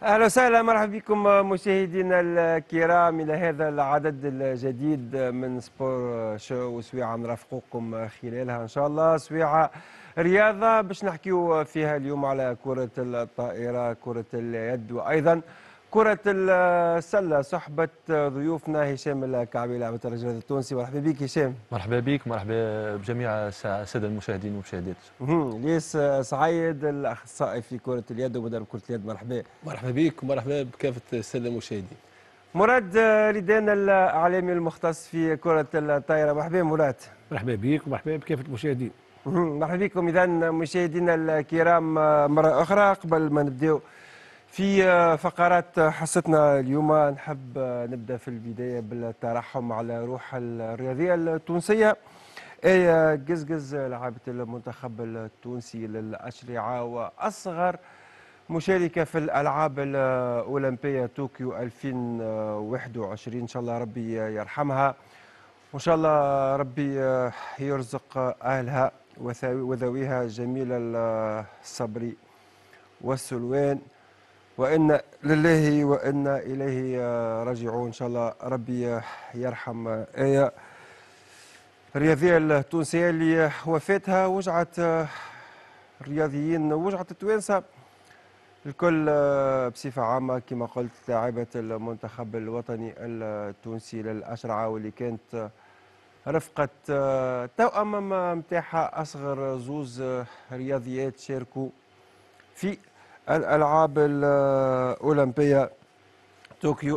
أهلا وسهلا، مرحبا بكم مشاهدينا الكرام إلى هذا العدد الجديد من سبور شو، وسويعة نرافقكم خلالها إن شاء الله. سويعة رياضة باش نحكيو فيها اليوم على كرة الطائرة، كرة اليد، وأيضا كرة السلة. صحبة ضيوفنا هشام الكعبي لاعب الرجل التونسي. مرحبا بك هشام. مرحبا بك، مرحبا بجميع الساده المشاهدين والمشاهدات. ليس سعيد الأخصائي في كرة اليد ومدرب كرة اليد. مرحبا. مرحبا بك ومرحبا بكافة السادة المشاهدين. مراد ريدان الإعلامي المختص في كرة الطائرة. مرحبا مراد. مرحبا بك ومرحبا بكافة المشاهدين. مرحبا بكم إذا مشاهدينا الكرام مرة أخرى. قبل ما نبداو في فقرات حصتنا اليوم، نحب نبدأ في البداية بالترحم على روح الرياضية التونسية. آية قزقز لاعبة المنتخب التونسي للأشرعة وأصغر مشاركة في الألعاب الأولمبية طوكيو 2021. إن شاء الله ربي يرحمها، وإن شاء الله ربي يرزق أهلها وذويها جميل الصبر والسلوان، وإن لله وإنا إليه راجعون. إن شاء الله ربي يرحم آية الرياضية التونسية اللي وفاتها وجعت الرياضيين، وجعت التوانسة الكل بصفة عامة. كما قلت لاعبة المنتخب الوطني التونسي للأشرعة، واللي كانت رفقة توأم متاعها أصغر زوز رياضيات شاركوا في الألعاب الأولمبية طوكيو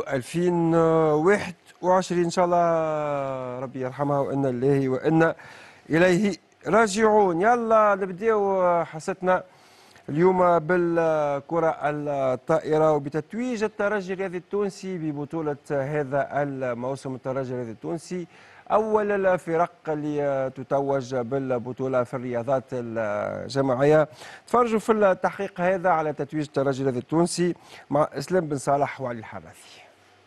2021. إن شاء الله ربي يرحمها وإنا لله وإنا إليه راجعون. يلا نبداو حصتنا اليوم بالكرة الطائرة وبتتويج الترجي الرياضي التونسي ببطولة هذا الموسم. الترجي الرياضي التونسي أول الفرق اللي تتوج بالبطولة في الرياضات الجماعية. تفرجوا في التحقيق هذا على تتويج الترجي الرياضي التونسي مع إسلام بن صالح وعلي الحراثي.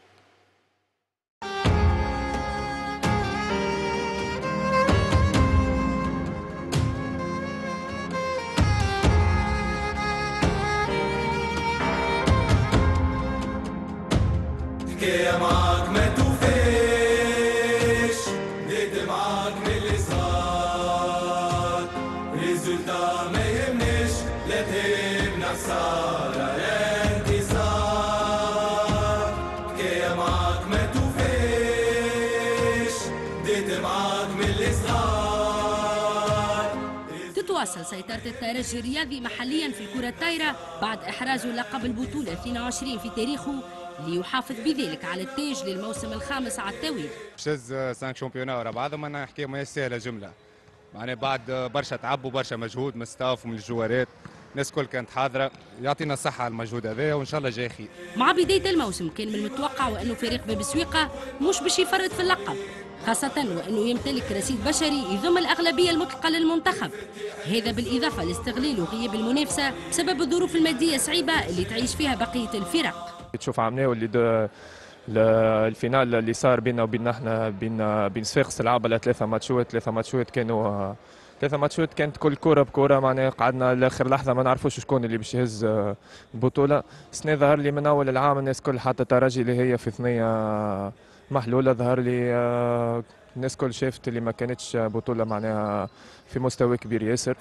حكاية معاك ما توفاش، بديت معاك من اللي صار، ريزولتا ما يهمناش، لا تهمنا خسارة لا انتصار. حكاية معاك ما توفاش، بديت معاك من اللي صار. تتواصل سيطرة الترجي الرياضي محليا في الكرة الطايرة بعد إحرازه لقب البطولة 22 في تاريخه، ليحافظ بذلك على التاج للموسم الخامس على التوالي. شز 5 شامبيونات ورا بعضهم. انا نحكي ما سهله جمله، معناها بعد برشا تعب وبرشا مجهود من الستاف ومن الجوارات، الناس الكل كانت حاضره. يعطينا الصحه على المجهود هذا وان شاء الله جاي خير. مع بدايه الموسم كان من المتوقع وانه فريق باب سويقه مش باش يفرط في اللقب، خاصة وأنه يمتلك رصيد بشري يضم الأغلبية المطلقة للمنتخب، هذا بالإضافة لاستغلال وغياب المنافسة بسبب الظروف المادية الصعيبة اللي تعيش فيها بقية الفرق. تشوف عملناه اللي الفينال اللي صار بيننا وبين احنا بين صفاقس لعب على ثلاثة ماتشات كانوا ثلاثة ماتشات كانت كل كرة بكرة، معناها قعدنا لاخر لحظة ما نعرفوش شكون اللي باش يهز البطولة. السنة ظهر لي من أول العام الناس كل حتى الترجي اللي هي في ثنية محلولة، ظهر لي الناس كل شافت اللي ما كانتش بطولة معناها في مستوى كبير ياسر.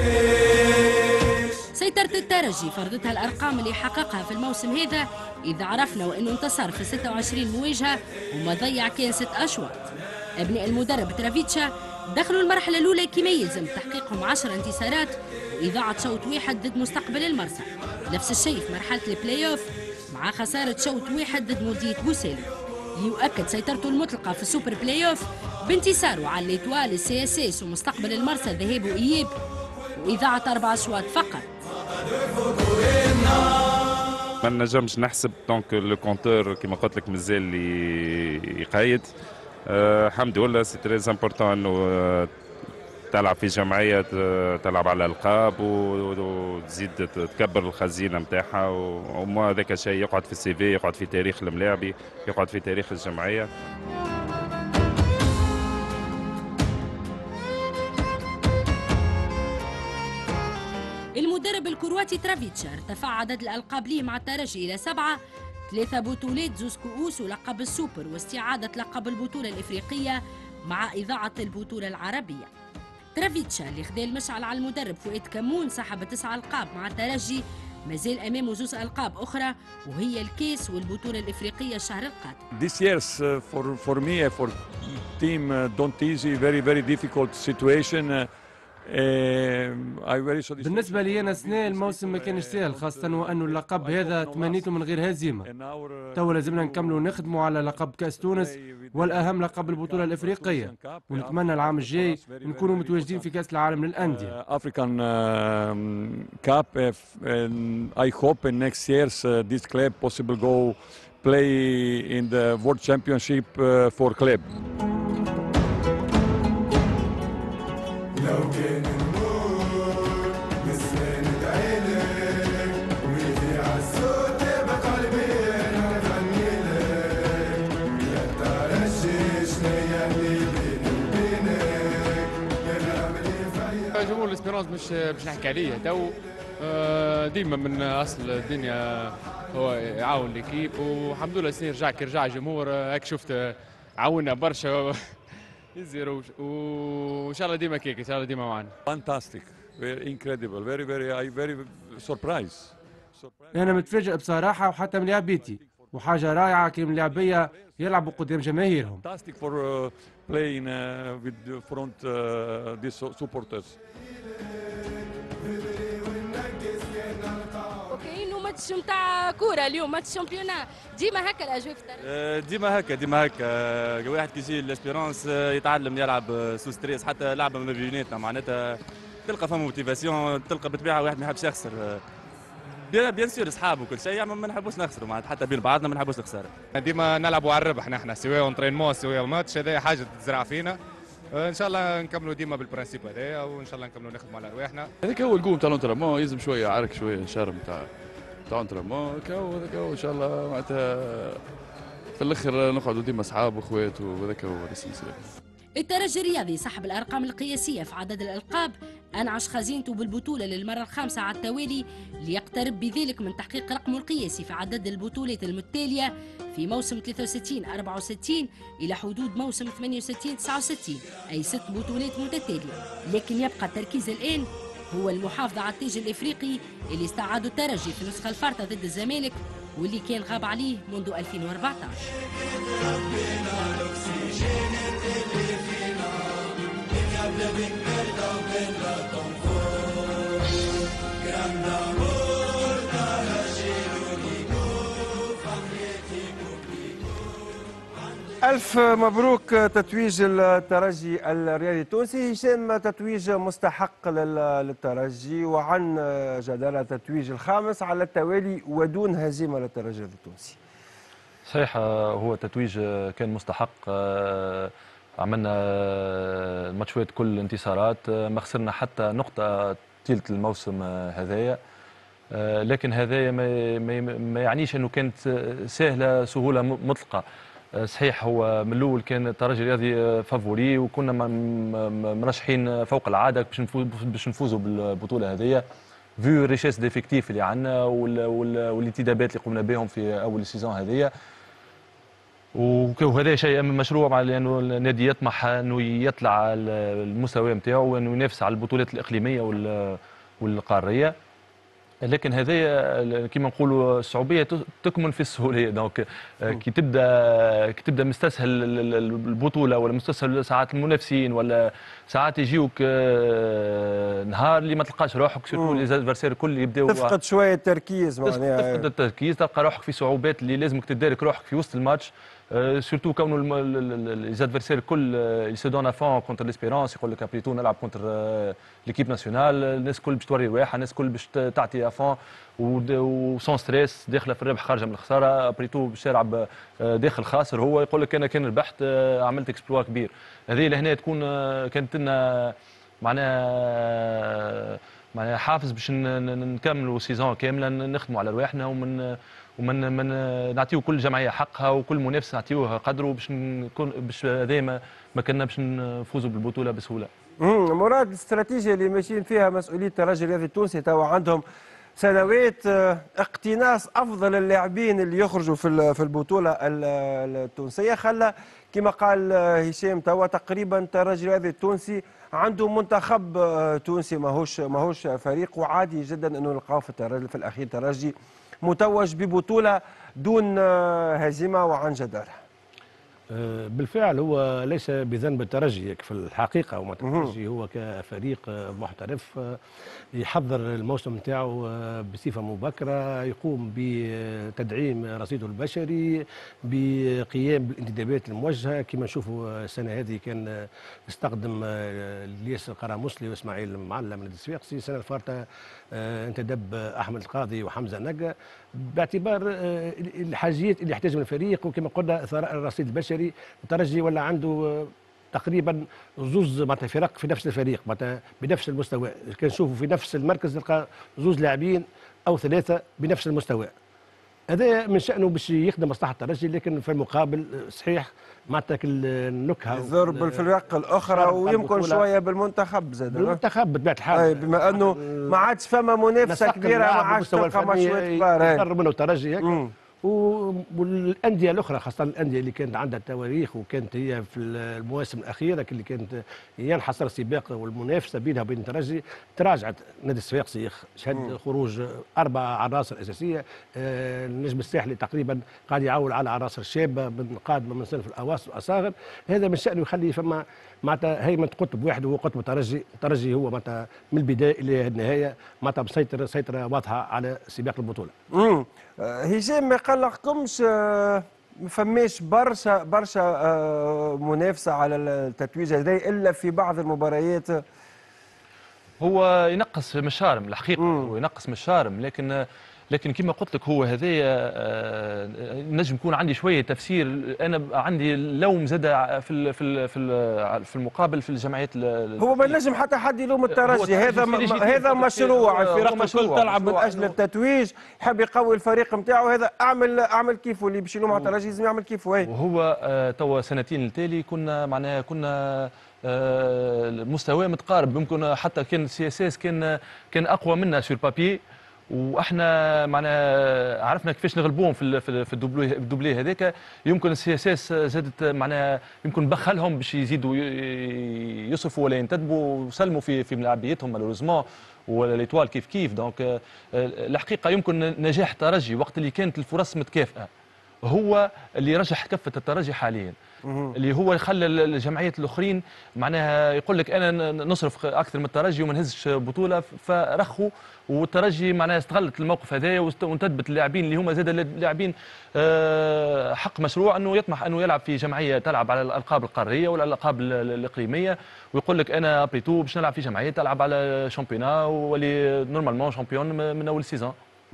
سيطرة الترجي فرضتها الأرقام اللي حققها في الموسم هذا، إذا عرفنا وأنه انتصر في 26 مواجهة وما ضيع كان 6 أشواط. أبناء المدرب ترافيتشا دخلوا المرحلة الأولى كما يلزم تحقيقهم 10 انتصارات وإضاعة شوط واحد ضد مستقبل المرسى. نفس الشيء في مرحلة البلاي أوف مع خسارة شوط واحد ضد مولدية بوسيل. ليؤكد سيطرته المطلقة في السوبر بلاي أوف بانتصاره على الإيطوال السي اس اس ومستقبل المرسى ذهاب وإياب وإذاعة 4 أشواط فقط. ما نجمش نحسب دونك لو كونتور كيما قلت لك مازال اللي يقيد. الحمد لله سي تري امبورطون انه تلعب في جمعيه تلعب على القاب وتزيد تكبر الخزينه نتاعها، وما هذاك الشيء يقعد في السي في، يقعد في تاريخ الملاعبي، يقعد في تاريخ الجمعيه. المدرب الكرواتي الكرواتي ترافيتشا ارتفع عدد الألقاب ليه مع الترجي إلى 7، 3 بطولات، 2 كؤوس ولقب السوبر واستعادة لقب البطولة الإفريقية مع إذاعة البطولة العربية. ترافيتشا اللي خذا المشعل على المدرب فؤاد كمون صاحب 9 ألقاب مع الترجي مازال أمامه 2 ألقاب أخرى وهي الكاس والبطولة الإفريقية الشهر القادم. This year's for me for team Don't Easy very difficult situation. بالنسبة لي أنا السنة الموسم ما كانش سهل، خاصة وأنه اللقب هذا تمنيته من غير هزيمة. تو لازمنا نكملوا نخدموا على لقب كأس تونس والأهم لقب البطولة الإفريقية، ونتمنى العام الجاي نكونوا متواجدين في كأس العالم للأندية. African Cup. I hope in next years this club possible go play in the World Championship for club. لو كان النور نسمع عينك ويذيع الصوت يبقى قلبي انا نغني لك يا ترى شنيا اللي بيني وبينك يا نعمل فيا. جمهور الاسبيرونس مش نحكي عليه تو، ديما من اصل الدنيا هو يعاون ليكيب، والحمد لله السنه رجع كي رجع الجمهور هاك شفت عاونا برشا يزيرو، وان شاء الله ديما كيك، ان شاء الله ديما معنا. Fantastic, very incredible, very surprised. أنا متفاجئ بصراحة وحتى من لاعبيتي، وحاجة رائعة كي من لاعبية يلعبوا قدام جماهيرهم. Fantastic for playing with front these supporters. وكأنه ماتش نتاع كورة اليوم، ماتش شامبيونا، ديما هكا الأجواء في الترجي. ديما هكا واحد كي يجي الاسبيرونس يتعلم يلعب سو ستريس، حتى لعبه ما بيناتنا معناتها تلقى فما موتيفاسيون، تلقى بالطبيعه واحد ما يحبش يخسر. بيان سور اصحاب وكل شيء، اما ما نحبوش نخسروا معناتها، حتى بين بعضنا ما نحبوش نخسر. ديما نلعبوا على الربح نحن، سواء اونترينمون سواء ماتش، هذا حاجه تزرع فينا. ان شاء الله نكملوا ديما بالبرانسيب هذايا، وان شاء الله نكملوا نخدموا على رواحنا. هذاك هو القوم تاع الانترمون، يلزم شويه عرك، شويه شرم تاع انترمون، هذاك هو ان شاء الله معناتها في الاخر نقعدوا ديما اصحاب واخوات، وهذاك هو السلسله. الترجي الرياضي صاحب الأرقام القياسية في عدد الألقاب أنعش خزينته بالبطولة للمرة الخامسة على التوالي، ليقترب بذلك من تحقيق رقمه القياسي في عدد البطولات المتتالية في موسم 63-64 إلى حدود موسم 68-69، أي 6 بطولات متتالية. لكن يبقى التركيز الآن هو المحافظة على التاج الإفريقي اللي استعادوا الترجي في النسخة الفارطة ضد الزمالك، واللي كان غاب عليه منذ 2014. ألف مبروك تتويج الترجي الرياضي التونسي. هشام، تتويج مستحق للترجي وعن جدارة تتويج الخامس على التوالي ودون هزيمة للترجي التونسي. صحيح، هو تتويج كان مستحق. عملنا الماتشات كل انتصارات، ما حتى نقطة طيلة الموسم هذايا، لكن هذايا ما يعنيش أنه كانت سهولة مطلقة. صحيح هو من الاول كان الترجي الرياضي فافوري، وكنا مرشحين فوق العاده باش نفوزوا بالبطوله هذه، فيو ريشيس ديفيكتيف اللي عندنا والانتدابات اللي قمنا بهم في اول السيزون هذه. وهذا شيء مشروع، مع لانه النادي يطمح انه يطلع المستوى نتاعو وانه ينافس على البطولات الاقليميه والقاريه. لكن هذايا كما نقولوا الصعوبيه تكمن في السهوليه. دونك كي تبدا مستسهل البطوله ولا مستسهل ساعات المنافسين، ولا ساعات يجيوك نهار اللي ما تلقاش روحك، سيرتو ليزادفيرسير الكل يبداو تفقد شويه التركيز، معناها تفقد التركيز، تلقى روحك في صعوبات اللي لازمك تدارك روحك في وسط الماتش. سورتو كونه ليزادفيرسير الكل يسو دون افون كونتر ليسبيرونس، يقول لك ابريتو نلعب كونتر ليكيب ناسيونال، الناس الكل باش توري رواحها، الناس الكل باش تعطي افون وسون ستريس، داخله في الربح خارجه من الخساره. ابريتو باش يلعب داخل خاسر، هو يقول لك انا كان ربحت عملت اكسبلوا كبير. هذه لهنا تكون كانت لنا معناها حافز باش نكملوا سيزون كامله نخدموا على رواحنا ومن نعطيو كل جمعيه حقها وكل منافس نعطيوه قدره باش هذا ما كنا باش نفوزوا بالبطوله بسهوله. مراد، الاستراتيجيه اللي ماشيين فيها مسؤوليه الترجي الرياضي التونسي توا عندهم سنوات اقتناص افضل اللاعبين اللي يخرجوا في البطوله التونسيه خلى كما قال هشام توا تقريبا الترجي هذا التونسي عنده منتخب تونسي ماهوش فريق، وعادي جدا انه نلقاو في الاخير ترجي متوج ببطوله دون هزيمه وعن جدارة. بالفعل هو ليس بذنب الترجي في الحقيقه، وما الترجي هو كفريق محترف يحضر الموسم نتاعو بصفه مبكره، يقوم بتدعيم رصيده البشري، بقيام بالانتدابات الموجهه كما نشوفوا السنه هذه كان استخدم الياس القرامسلي واسماعيل المعلم من الصفاقسي، السنه الفارطه انتدب احمد القاضي وحمزه نقا باعتبار الحاجيات اللي يحتاجها الفريق، وكما قلنا ثراء الرصيد البشري. الترجي ولا عنده تقريبا زوز معناتها فرق في نفس الفريق معناتها بنفس المستوى، كان نشوفوا في نفس المركز نلقى زوز لاعبين او ثلاثه بنفس المستوى. هذا من شأنه باش يخدم مصلحة الترجي، لكن في المقابل صحيح معناتها النكهة يضرب بالفرق الأخرى ويمكن شوية بالمنتخب زاد. بالمنتخب بطبيعة الحال بما أنه ما عادش فما منافسة كبيرة، ما عادش تلقى ماتشات كبار. يقرب منه الترجي هيك. والانديه الاخرى خاصه الانديه اللي كانت عندها تواريخ وكانت هي في المواسم الاخيره اللي كانت ينحصر السباق والمنافسه بينها وبين الترجي، تراجعت. نادي الصفاقسي شهد خروج 4 عناصر اساسيه، النجم الساحلي تقريبا قاعد يعول على عناصر شابه قادمه من صنف الاواسط والاصاغر. هذا من شانه يخلي فما معناتها هيمنه قطب واحد وهو قطب الترجي. الترجي هو معناتها من البدايه الى النهايه معناتها مسيطر سيطره واضحه على سباق البطوله. هشام ما يقلقكمش ما فماش برشا منافسه على التتويج هذا الا في بعض المباريات؟ هو ينقص من الشارم الحقيقه، هو ينقص من الشارم، لكن كما قلت لك هو هذايا نجم يكون عندي شويه تفسير. انا عندي لوم زاد في المقابل في الجمعيات. هو ما نجم حتى حد يلوم الترجي، هذا مشروع. الفرق الكل تلعب من اجل التتويج، يحب يقوي الفريق نتاعو، هذا اعمل كيفه. اللي باش يلوم على الترجي لازم يعمل كيفه. وهو توا سنتين التالي كنا مستوى متقارب، يمكن حتى كان سي اس اس كان اقوى منا سور بابي، واحنا معناها عرفنا كيفاش نغلبوهم في الدوبلي هذاك. يمكن السي اس اس زادت معناها يمكن بخلهم باش يزيدوا يصرفوا ولا ينتدبوا وسلموا في ملاعبيتهم مالوريزمون ولا ليتوال كيف. دونك الحقيقه يمكن نجاح الترجي وقت اللي كانت الفرص متكافئه هو اللي رجح كفه الترجي حاليا، اللي هو خلى الجمعيات الاخرين معناها يقول لك انا نصرف اكثر من الترجي وما نهزش بطوله، فرخوا. والترجي معناها استغلت الموقف هذايا وانتدبت اللاعبين اللي هما زاد اللاعبين حق مشروع انه يطمح انه يلعب في جمعيه تلعب على الالقاب القاريه ولا الالقاب الاقليميه، ويقول لك انا بريتو باش نلعب في جمعيه تلعب على شامبيونا واللي نورمالمون شامبيون من اول سيزون.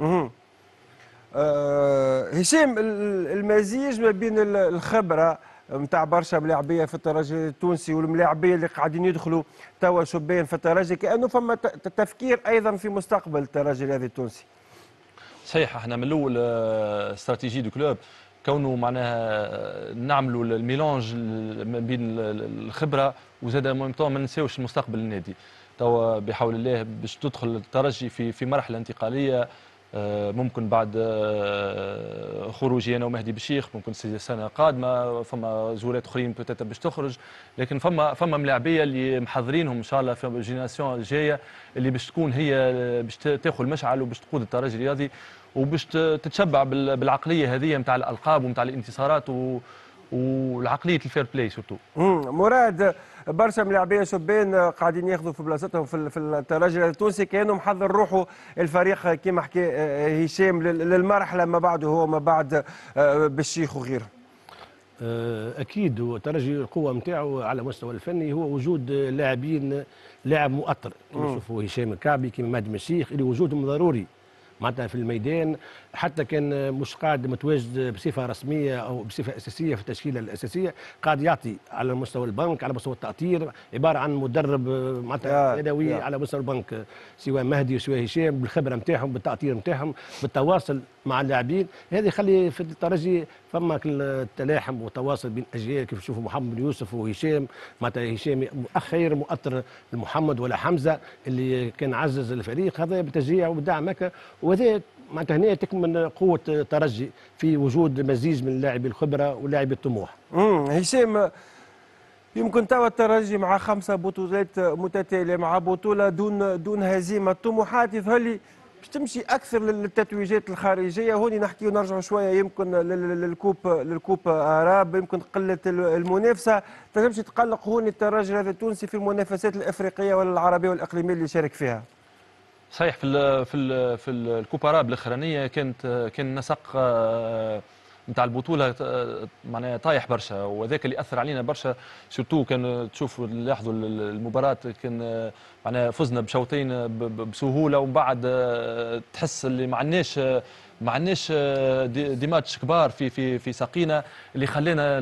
هشام، المزيج ما بين الخبره نتاع برشا ملاعبيه في الترجي التونسي والملاعبيه اللي قاعدين يدخلوا توا شبان في الترجي، كانه فما تفكير ايضا في مستقبل الترجي الرياضي التونسي. صحيح، احنا من الاول استراتيجي دو كلوب كونه معناها نعملوا الميلانج ما بين الخبره وزاد ما ننساوش المستقبل النادي. توا بحول الله باش تدخل الترجي في مرحله انتقاليه، ممكن بعد خروجي انا ومهدي بشيخ ممكن السنه القادمه فما زورات اخرين بوتيتر باش تخرج، لكن فما ملاعبيه اللي محضرينهم ان شاء الله في الجينيراسيون الجايه اللي باش تكون هي باش تاخذ المشعل وباش تقود الترجي الرياضي وباش تتشبع بالعقليه هذه نتاع الالقاب ونتاع الانتصارات والعقليه الفير بلاي سورتو. مراد، برشا ملاعبيه شبان قاعدين ياخذوا في بلاصتهم في الترجي التونسي، كانوا محضر روحه الفريق كما حكى هشام للمرحله ما بعده هو ما بعد بالشيخ وغيره. اكيد هو الترجي القوه نتاعو على المستوى الفني هو وجود لاعبين لاعب مؤطر كما نشوفوا هشام الكعبي كما مهدي بشيخ اللي وجودهم ضروري معناتها في الميدان، حتى كان مش قاعد متواجد بصفه رسميه او بصفه اساسيه في التشكيله الاساسيه، قاعد يعطي على مستوى البنك على مستوى التأطير، عباره عن مدرب معناتها يدوي على مستوى البنك، سواء مهدي وسواء هشام بالخبره نتاعهم بالتأطير نتاعهم بالتواصل مع اللاعبين. هذا يخلي في الترجي فما التلاحم وتواصل بين اجيال كيف تشوفوا محمد بن يوسف وهشام، معناتها هشام اخ خير مؤثر لمحمد ولا حمزه اللي كان عزز الفريق هذا بالتشجيع وبالدعم هكا، وهذا معناتها هنا تكمن قوه ترجي في وجود مزيج من لاعبي الخبره ولاعبي الطموح. هشام، يمكن توا الترجي مع 5 بطولات متتاليه، مع بطوله دون هزيمه، طموحات يظهر لي باش تمشي اكثر للتتويجات الخارجيه. هوني نحكيو نرجعوا شويه يمكن للكوب اراب، يمكن قله المنافسه تنجمش تقلق هوني الترجي هذا التونسي في المنافسات الافريقيه ولا العربيه والاقليميه اللي يشارك فيها. صحيح، في الكوب اراب الاخرانيه كان نسق نتاع البطوله معناها طايح برشا، وذاك اللي اثر علينا برشا. سورتو كان تشوفوا لاحظوا المباراه كان معناها فزنا بشوطين بسهوله، ومن بعد تحس اللي ما عندناش دي ماتش كبار في ساقينا اللي خلينا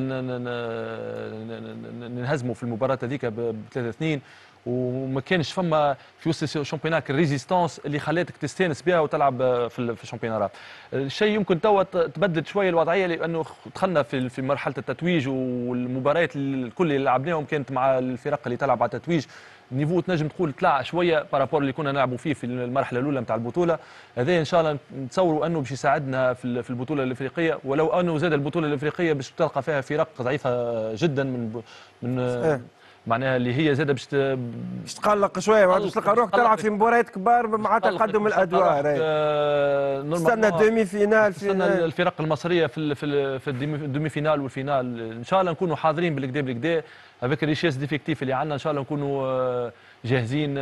ننهزموا في المباراه هذيك ب 3-2، وما كانش فما في وسط الشامبيونات الريزيستانس اللي خلاتك تستانس بها وتلعب في الشامبيونات. الشيء يمكن توا تبدلت شويه الوضعيه لانه دخلنا في مرحله التتويج، والمباريات الكل اللي لعبناهم كانت مع الفرق اللي تلعب على التتويج. نيفو تنجم تقول طلع شويه بارابور اللي كنا نلعبوا فيه في المرحله الاولى نتاع البطوله. هذا ان شاء الله نتصوروا انه باش يساعدنا في البطوله الافريقيه، ولو انه زاد البطوله الافريقيه باش تلقى فيها فرق ضعيفه جدا من معناها اللي هي زاده باش تقلق شويه، ما باش تلقى روحك تلعب في مباريات كبار مع تقدم الادوار. استنى دومي فينال، استنى الفرق المصريه في الدومي فينال والفينال. ان شاء الله نكونوا حاضرين بالكدا هذاك الريشيس ديفيكتيف اللي عندنا، ان شاء الله نكونوا جاهزين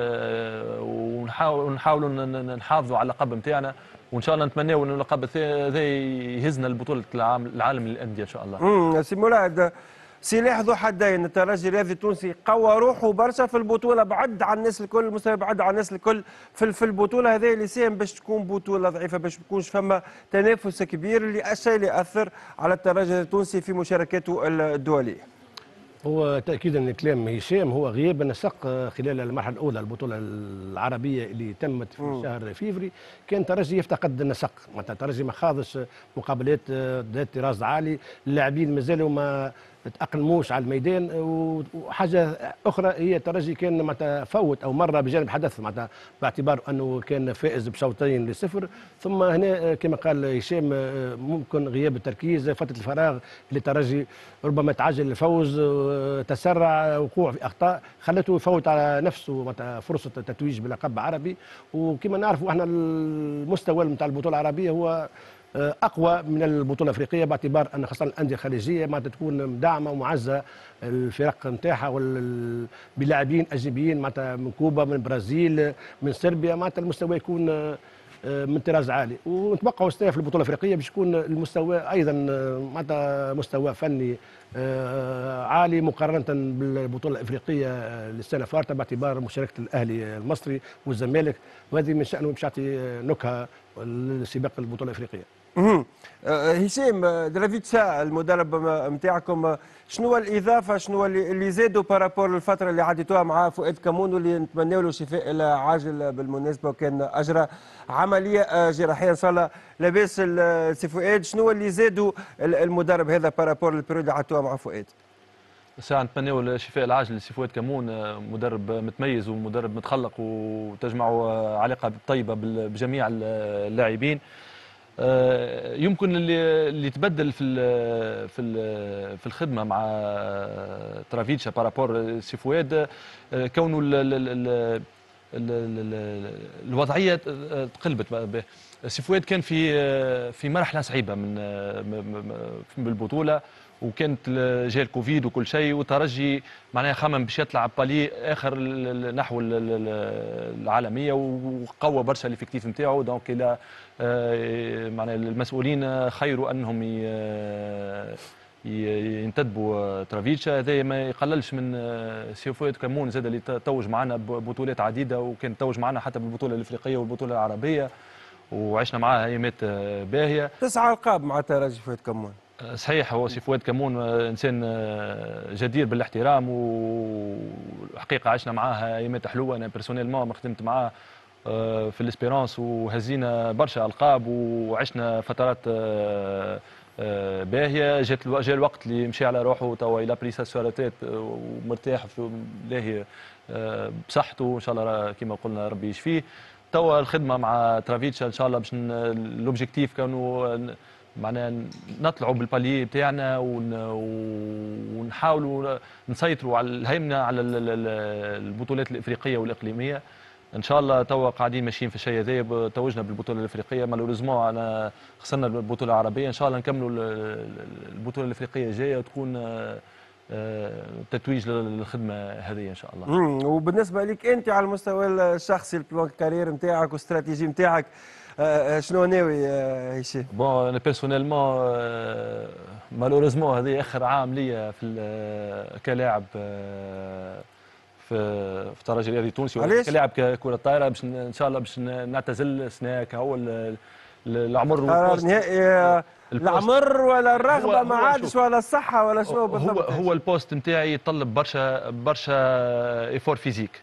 ونحاولوا نحافظوا على اللقب نتاعنا، وان شاء الله نتمناو ان اللقب هذا يهزنا لبطوله العالم للانديه ان شاء الله. سي مراد، سلاح ذو حدين، الترجي الرياضي التونسي قوى روحه برشا في البطوله، بعد عن الناس الكل، المستوى بعد عن الناس الكل في البطوله هذه اللي ساهم باش تكون بطوله ضعيفه، باش ما يكونش فما تنافس كبير، اللي الشيء اللي ياثر على الترجي التونسي في مشاركاته الدوليه. هو تاكيدا لكلام هشام، هو غياب النسق خلال المرحله الاولى البطوله العربيه اللي تمت في شهر فيفري، كان ترجي يفتقد النسق، معناتها الترجي ما خاضش مقابلات ذات طراز عالي، اللاعبين مازالوا ما تأقلموش على الميدان. وحاجه اخرى هي الترجي كان معناتها فوت او مر بجانب حدث، معناتها باعتبار انه كان فائز بشوطين ل0، ثم هنا كما قال هشام ممكن غياب التركيز، فتره الفراغ اللي الترجي ربما تعجل الفوز، تسرع، وقوع في اخطاء خلته يفوت على نفسه معناتها فرصه التتويج بلقب عربي. وكما نعرفوا احنا المستوى نتاع البطوله العربيه هو اقوى من البطوله الافريقيه، باعتبار ان خاصه الانديه الخليجيه ما تكون مدعمه ومعزه الفرق نتاعها بلاعبين اجنبيين معناتها من كوبا، من البرازيل، من صربيا، معناتها المستوى يكون من طراز عالي. ونتوقعوا السنه في البطوله الافريقيه باش يكون المستوى ايضا معناتها مستوى فني عالي مقارنه بالبطوله الافريقيه للسنه الفارطه، باعتبار مشاركه الاهلي المصري والزمالك، وهذه من شانه باش يعطي نكهه لسباق البطوله الافريقيه. هشام درافيتشا المدرب نتاعكم، شنو الاضافه، شنو اللي زادوا بارابور للفتره اللي عديتوها مع فؤاد كمون، واللي نتمناو له الشفاء العاجل بالمناسبه، وكان اجرى عمليه جراحيه ان شاء الله لاباس سي فؤاد، شنو اللي زادوا المدرب هذا بارابور للبيريود اللي عديتوها مع فؤاد؟ ساعة نتمناو الشفاء العاجل لسي فؤاد كمون، مدرب متميز ومدرب متخلق وتجمعوا علاقه طيبه بجميع اللاعبين. يمكن اللي تبدل في الخدمه مع ترافيتشا بارابور سي فؤاد كونه الوضعيه تقلبت. سي فؤاد كان في مرحله صعيبه من البطوله، وكانت جاء الكوفيد وكل شيء، وترجي معناها خمم باش يطلع بالي اخر نحو العالميه، وقوى برشا الافكتيف نتاعو. دونك الى معناها المسؤولين خيروا انهم ينتدبوا ترافيتشا. هذا ما يقللش من سي فؤاد كمون زاد اللي توج معنا ببطولات عديده، وكان توج معنا حتى بالبطوله الافريقيه والبطوله العربيه، وعشنا معاه ايامات باهيه. 9 ألقاب مع ترجي فؤاد كمون. صحيح، هو سي فؤاد كمون انسان جدير بالاحترام، والحقيقه عشنا معاه ايامات حلوه. انا بيرسونيلمون ما خدمت معاه في الاسبيرانس، وهزينا برشا القاب، وعشنا فترات باهيه. جاء الوقت اللي مشي على روحه توا الى بريسا سوارتات ومرتاح في لاهي بصحته ان شاء الله كما قلنا ربي يشفيه. توا الخدمه مع ترافيتشا ان شاء الله باش لوبجيكتيف كانوا معناها نطلعوا بالباليي بتاعنا ونحاولوا نسيطروا على الهيمنه على البطولات الافريقيه والاقليميه ان شاء الله. توا قاعدين ماشيين في الشيء هذا، توجنا بالبطوله الافريقيه مالوريزمون انا خسرنا البطوله العربيه، ان شاء الله نكملوا البطوله الافريقيه الجايه وتكون تتويج للخدمه هذه ان شاء الله. وبالنسبه لك انت على المستوى الشخصي البلان كارير نتاعك والاستراتيجي نتاعك شنو ناوي هشام؟ بون انا بيرسونيلمون مالوريزمون هذه اخر عام ليا في كلاعب في الترجي الرياضي التونسي كلاعب كره طايره، باش ان شاء الله باش نعتزل سنه كهو العمر قرار نهائي العمر ولا الرغبه ما عادش ولا الصحه ولا شنو بالضبط؟ هو البوست نتاعي يتطلب برشا ايفور فيزيك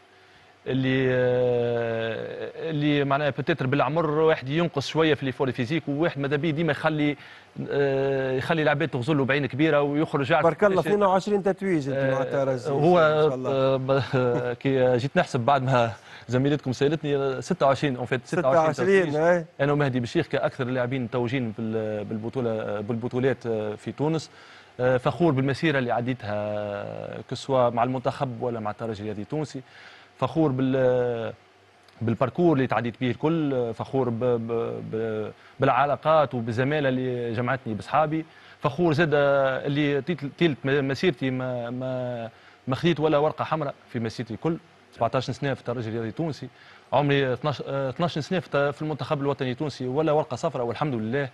اللي معناها بتاتر بالعمر واحد ينقص شويه في الايفور فيزيك، وواحد ماذا بيه ديما يخلي العباد تغزل له بعين كبيره ويخرج يعرف بارك الله 22 تتويج انت مع الترجي. هو كي جيت نحسب بعد ما زميلتكم سالتني 26 اون فيت 26 انا ومهدي بشيخ كاكثر اللاعبين متوجين بالبطولات في تونس. فخور بالمسيره اللي عديتها كسوا مع المنتخب ولا مع الترجي الرياضي التونسي، فخور بالباركور اللي تعديت به الكل، فخور بالعلاقات وبالزماله اللي جمعتني باصحابي، فخور زاد اللي طيلت مسيرتي ما خذيت ولا ورقه حمراء في مسيرتي الكل. 17 سنه في الترجي الرياضي التونسي، عمري 12 سنه في المنتخب الوطني التونسي ولا ورقه صفراء والحمد لله.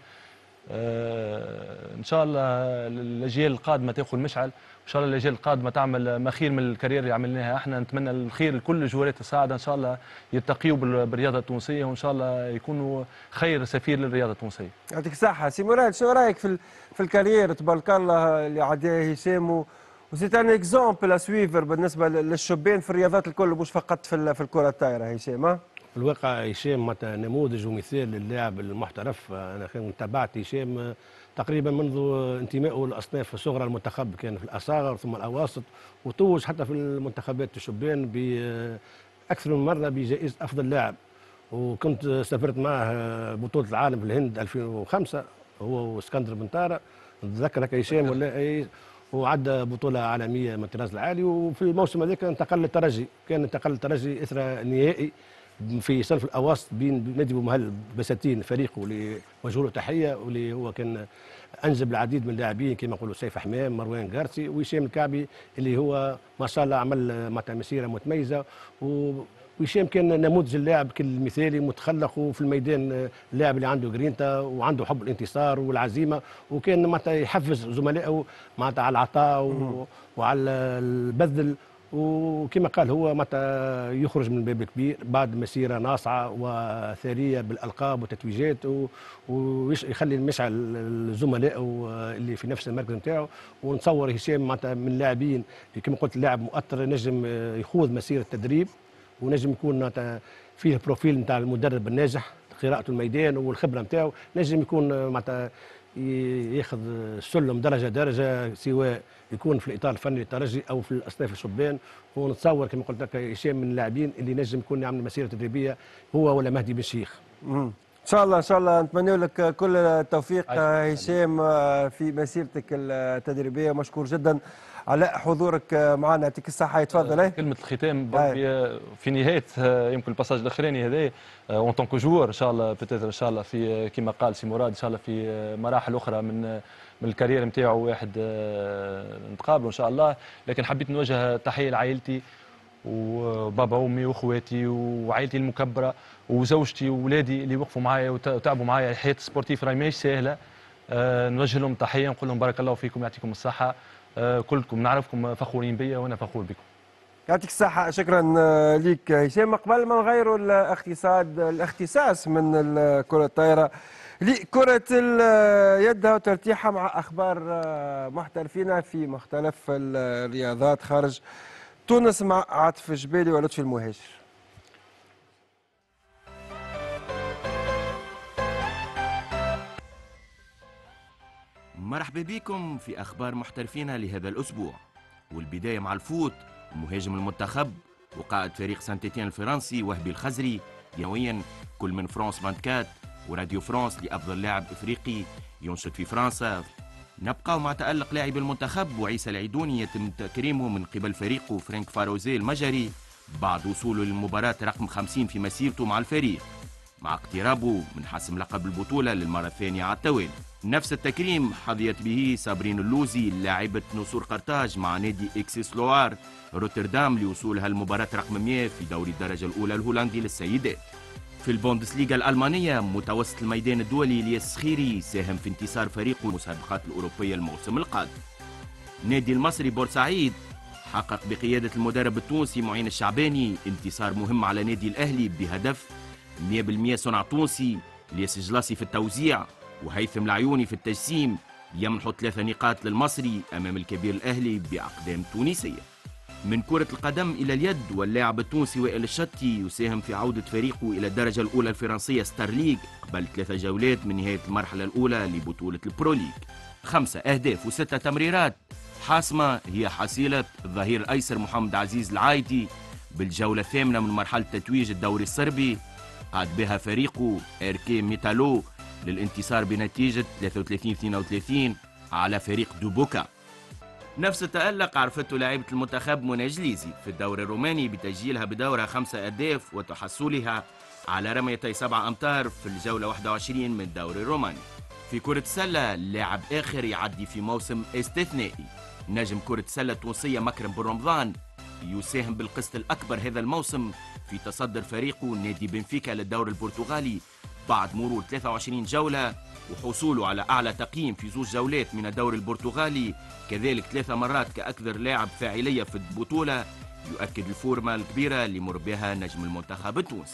ان شاء الله الاجيال القادمه تاخذ مشعل، ان شاء الله الاجيال القادمه تعمل ما خير من الكارير اللي عملناها احنا. نتمنى الخير لكل الجوارات الصاعده ان شاء الله يتقيوا بالرياضه التونسيه، وان شاء الله يكونوا خير سفير للرياضه التونسيه. يعطيك الصحه سي مراد، شنو رايك في الكارير تبارك الله اللي عداه هشام وسيت ان اكزومبل اسويفر بالنسبه للشبان في الرياضات الكل مش فقط في الكره الطايره هشام؟ في الواقع هشام نموذج ومثال للاعب المحترف. انا تابعت هشام تقريبا منذ انتمائه لاصناف صغرى المنتخب، كان في الاصاغر ثم الاواسط، وتوج حتى في المنتخبات الشبان باكثر من مره بجائزه افضل لاعب. وكنت سافرت معه بطوله العالم في الهند 2005 هو واسكندر بن طارق، نتذكر هكا هشام ولا اي، وعدى بطوله عالميه من الطراز العالي. وفي الموسم هذاك انتقل للترجي، انتقل للترجي اثر نهائي في صنف الاواسط بين نادي بومهل بساتين فريقه اللي وجه له تحيه، واللي هو كان انجب العديد من اللاعبين كما نقولوا سيف حمام، مروان قارسي، وهشام الكعبي اللي هو ما شاء الله عمل مسيره متميزه. وهشام كان نموذج اللاعب مثالي متخلق، وفي الميدان اللاعب اللي عنده جرينتا وعنده حب الانتصار والعزيمه، وكان يحفز زملائه على العطاء وعلى البذل. وكما قال هو متى يخرج من باب كبير بعد مسيره ناصعه وثريه بالالقاب وتتويجات، ويخلي المشعل الزملاء اللي في نفس المركز نتاعو. ونتصور هشام من اللاعبين كما قلت لاعب مؤثر، نجم يخوض مسيره تدريب، ونجم يكون فيه بروفيل نتاع المدرب الناجح، قراءته الميدان والخبره نتاعو، نجم يكون ياخذ السلم درجه درجه، سواء يكون في الاطار الفني للترجي او في الاصناف الشبان. ونتصور كما قلت لك هشام من اللاعبين اللي نجم يكون يعمل مسيره تدريبيه هو ولا مهدي بن شيخ. ان شاء الله ان شاء الله نتمنى لك كل التوفيق هشام في مسيرتك التدريبيه. مشكور جدا على حضورك معنا، يعطيك الصحه. تفضل. كلمه الختام في نهايه يمكن الباساج الاخراني هذا اون طونكو جوور ان شاء الله بتاتر ان شاء الله في كما قال سي مراد ان شاء الله في مراحل اخرى من الكارير نتاعو واحد نتقابلوا ان شاء الله. لكن حبيت نوجه تحيه لعائلتي وبابا وامي واخواتي وعائلتي المكبره وزوجتي واولادي اللي وقفوا معايا وتعبوا معايا. الحياه السبورتيف راهي ماهيش سهله، نوجه لهم تحيه نقول لهم بارك الله فيكم يعطيكم الصحه. كلكم نعرفكم فخورين بيا وانا فخور بكم. يعطيك الصحة. شكرا لك هشام. قبل ما نغيروا الاختصاص من الكرة الطايرة لكرة اليد وترتيحها مع أخبار محترفين في مختلف الرياضات خارج تونس مع عاطف جبالي ولطفي المهاجر. مرحبا بكم في أخبار محترفين لهذا الأسبوع، والبداية مع الفوت. مهاجم المنتخب وقائد فريق سانتيتيان الفرنسي وهبي الخزري يوميا كل من فرانس 24 وراديو فرانس لأفضل لاعب إفريقي ينشط في فرنسا. نبقى مع تألق لاعب المنتخب وعيسى العيدوني يتم تكريمه من قبل فريقه فرانك فاروزي المجري بعد وصوله للمباراة رقم 50 في مسيرته مع الفريق، مع اقترابه من حسم لقب البطولة للمرة الثانية على التوالي. نفس التكريم حظيت به صابرين اللوزي لاعبة نسور قرطاج مع نادي إكسيس لوار روتردام لوصولها المباراة رقم 100 في دوري الدرجة الأولى الهولندي للسيدات. في البوندسليغا الألمانية متوسط الميدان الدولي الياس خيري ساهم في انتصار فريقه المسابقات الأوروبية الموسم القادم. نادي المصري بورسعيد حقق بقيادة المدرب التونسي معين الشعباني انتصار مهم على نادي الأهلي بهدف 100% صنع تونسي. الياس جلاسي في التوزيع وهيثم العيوني في التجسيم يمنحوا 3 نقاط للمصري أمام الكبير الأهلي بأقدام تونسية. من كرة القدم إلى اليد، واللاعب التونسي وائل الشطي يساهم في عودة فريقه إلى الدرجة الأولى الفرنسية ستار ليج قبل 3 جولات من نهاية المرحلة الأولى لبطولة البرو ليج. 5 أهداف و6 تمريرات حاسمة هي حصيلة الظهير الأيسر محمد عزيز العايدي بالجولة الثامنة من مرحلة تتويج الدوري الصربي، قاد بها فريقه إركي ميتالو للانتصار بنتيجة 33-32 على فريق دوبوكا. نفس التألق عرفته لاعبة المنتخب منى جليزي في الدوري الروماني بتسجيلها بدورها 5 أهداف وتحصلها على رميتي 7 أمتار في الجولة 21 من الدوري الروماني. في كرة السلة لاعب آخر يعدي في موسم استثنائي، نجم كرة السلة التونسية مكرم بن رمضان يساهم بالقسط الأكبر هذا الموسم في تصدر فريقه نادي بنفيكا للدوري البرتغالي بعد مرور 23 جولة وحصوله على أعلى تقييم في 2 جولات من الدوري البرتغالي، كذلك 3 مرات كأكثر لاعب فاعلية في البطولة، يؤكد الفورمة الكبيرة اللي مر بها نجم المنتخب التونسي.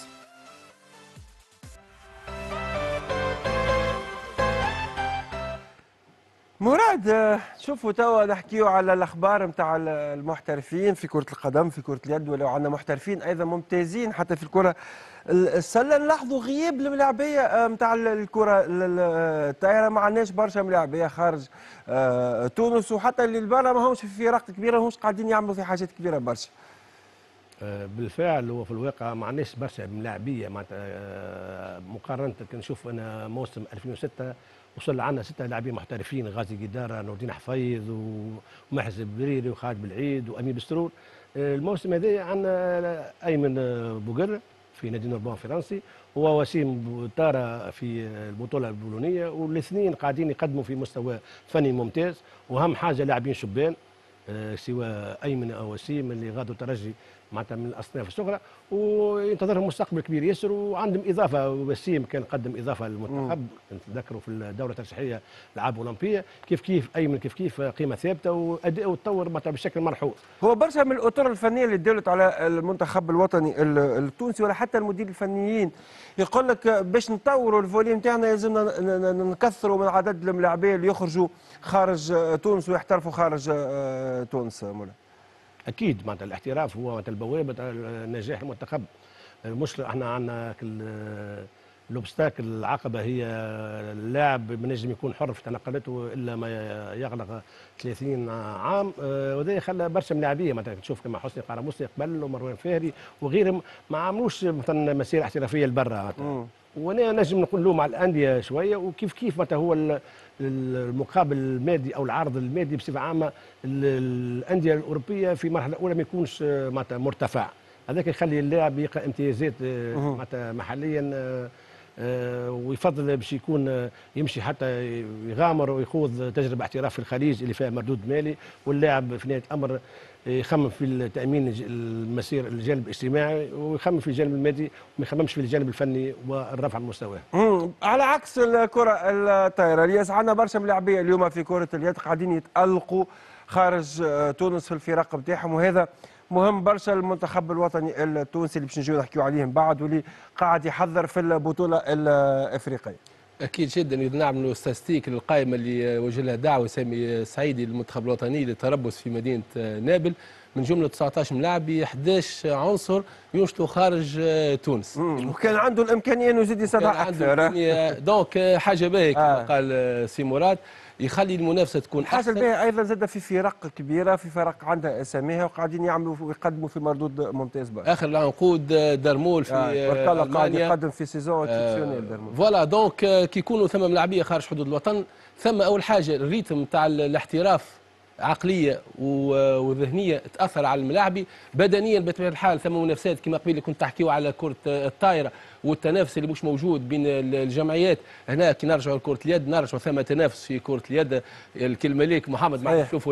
مراد، شوفوا توا نحكيو على الاخبار نتاع المحترفين في كره القدم في كره اليد، ولو عندنا محترفين ايضا ممتازين حتى في الكره السله. نلاحظوا غياب الملاعبيه نتاع الكره الطايره، ما عندناش برشا ملاعبيه خارج تونس، وحتى اللي برا ما همش في فرق كبيره، همش قاعدين يعملوا في حاجات كبيره برشا. بالفعل هو في الواقع ما عندناش برشا ملاعبيه معناتها مقارنه كي نشوف انا موسم 2006 وصل عندنا 6 لاعبين محترفين، غازي قداره، نور الدين حفيظ، ومحز البريري، وخالد بالعيد، وامين بسترور. الموسم هذا عندنا ايمن بوقر في نادي نوربون الفرنسي، ووسيم طارة في البطوله البولونيه، والاثنين قاعدين يقدموا في مستوى فني ممتاز، واهم حاجه لاعبين شبان سواء ايمن او وسيم اللي غادوا ترجي معناتها من الاصناف الصغرى، وينتظرهم مستقبل كبير ياسر. وعندهم اضافه، وسيم كان قدم اضافه للمنتخب، نذكروا في الدوره الترشيحيه العاب اولمبيه، كيف ايمن كيف قيمه ثابته واداؤه تطور معناتها بشكل ملحوظ. هو برشا من الاطر الفنيه اللي دلت على المنتخب الوطني التونسي ولا حتى المدير الفنيين يقول لك باش نطوروا الفولي نتاعنا لازمنا نكثروا من عدد الملاعبيه اللي يخرجوا خارج تونس ويحترفوا خارج تونس. مولا اكيد معناتها الاحتراف هو معناتها البوابه نجاح المنتخب. المشكله احنا عندنا الاوبستاكل العقبه هي اللاعب ما نجم يكون حر في تنقلاته الا ما يغلق 30 عام، وهذا خلى برشا ملاعبيه مثلا تشوف كما حسني قرموسي قبل ومروان فهري وغيرهم ما عملوش مثلا مسيره احترافيه لبرا. وانا نجم نقول له مع الانديه شويه، وكيف متى هو المقابل المادي او العرض المادي بصفه عامه الانديه الاوروبيه في المرحله الاولى ما يكونش معناتها مرتفع، هذاك يخلي اللاعب يلقى امتيازات معناتها محليا، ويفضل باش يكون يمشي حتى يغامر ويخوض تجربه احتراف في الخليج اللي فيها مردود مالي، واللاعب في نهايه الامر يخمم في التامين المسير الجانب الاجتماعي، ويخمم في الجانب المادي، وما يخممش في الجانب الفني والرفع من مستواه. على عكس الكره الطايره الياس عندنا برشا ملاعبيه اليوم في كره اليد قاعدين يتالقوا خارج تونس في الفرق نتاعهم، وهذا مهم برشا المنتخب الوطني التونسي اللي باش نجيو نحكيو عليهم بعد، واللي قاعد يحضر في البطوله الافريقيه. اكيد جدا نعملوا ستاتستيك للقائمه اللي وجه لها دعوه سامي سعيدي للمنتخب الوطني للتربص في مدينه نابل. من جمله 19 ملاعبي 11 عنصر ينشطوا خارج تونس. وكان عنده الامكانيه انه يزيد يصنع اكثر. دونك حاجه باهيه كما قال سي مراد، يخلي المنافسه تكون حاجه احسن. باهيه ايضا زاد في فرق كبيره، في فرق عندها اساميها وقاعدين يعملوا ويقدموا في مردود ممتاز برشا. اخر العنقود درمول في المانيا قاعد يقدم في سيزون اكسبسيونيل درمول. فوالا دونك كي يكونوا ثم ملاعبيه خارج حدود الوطن، ثم اول حاجه الريتم تاع الاحتراف عقليه وذهنيه تاثر على الملاعبي، بدنيا بطبيعه الحال ثم منافسات كما قبيل كنت تحكيوا على كره الطايره والتنافس اللي مش موجود بين الجمعيات. هنا كي نرجعوا لكره اليد نرجعوا ثم تنافس في كره اليد. الكلمه ليك محمد ما نشوفوا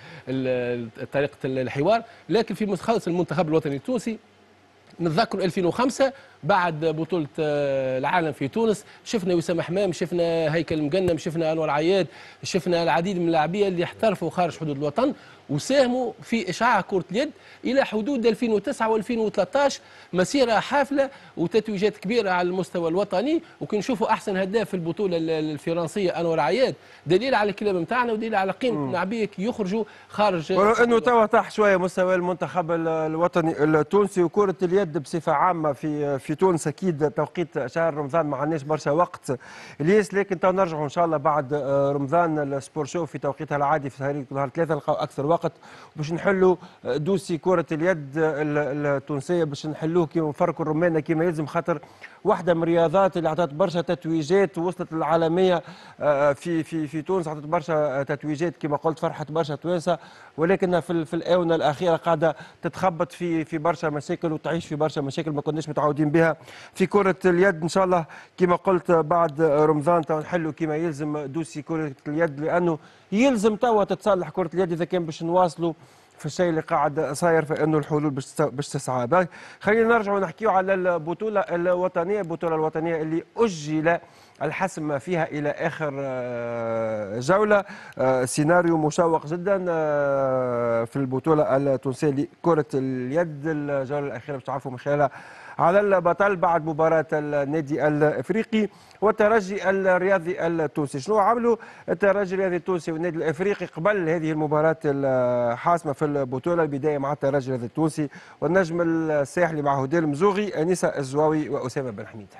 طريقه الحوار. لكن في متخلص المنتخب الوطني التونسي نتذكر 2005 بعد بطولة العالم في تونس شفنا وسام حمام، شفنا هيكل مقنم، شفنا أنور عياد، شفنا العديد من اللاعبين اللي احترفوا خارج حدود الوطن وساهموا في إشعاع كرة اليد إلى حدود 2009 و2013. مسيرة حافلة وتتويجات كبيرة على المستوى الوطني، وكي نشوفوا أحسن هداف في البطولة الفرنسية أنور عياد، دليل على الكلام نتاعنا ودليل على قيمة اللاعبين كي يخرجوا خارج. ولو أنه توا طاح شوية مستوى المنتخب الوطني التونسي وكرة اليد بصفة عامة في تونس. أكيد توقيت شهر رمضان ما عندناش برشا وقت الياس، لكن تو نرجعوا إن شاء الله بعد رمضان السبور شو في توقيتها العادي في نهار 3 نلقاو أكثر وقت باش نحلوا دوسي كرة اليد التونسية، باش نحلوه كيما نفركوا الرمانة كيما يلزم، خاطر واحدة من الرياضات اللي عطات برشا تتويجات ووصلت للعالمية في تونس، عطت برشا تتويجات كما قلت فرحت برشا توانسة، ولكنها في الآونة الأخيرة قاعدة تتخبط في برشا مشاكل وتعيش في برشا مشاكل ما كناش متعودين بها في كرة اليد. إن شاء الله كما قلت بعد رمضان تو نحلوا كما يلزم دوسي كرة اليد، لأنه يلزم توا تتصلح كرة اليد إذا كان باش نواصلوا في الشيء اللي قاعد صاير، فانه الحلول باش تسعى. خلينا نرجعوا نحكيوا على البطوله الوطنيه، البطوله الوطنيه اللي اجل الحسم فيها الى اخر جوله. سيناريو مشوق جدا في البطوله التونسيه لكره اليد. الجوله الاخيره باش تعرفوا من خلالها على البطل بعد مباراة النادي الافريقي والترجي الرياضي التونسي. شنو عملوا الترجي الرياضي التونسي والنادي الافريقي قبل هذه المباراة الحاسمة في البطولة؟ البداية مع الترجي الرياضي التونسي والنجم الساحلي مع هديل مزوغي، انيسة الزواوي واسامة بن حميد.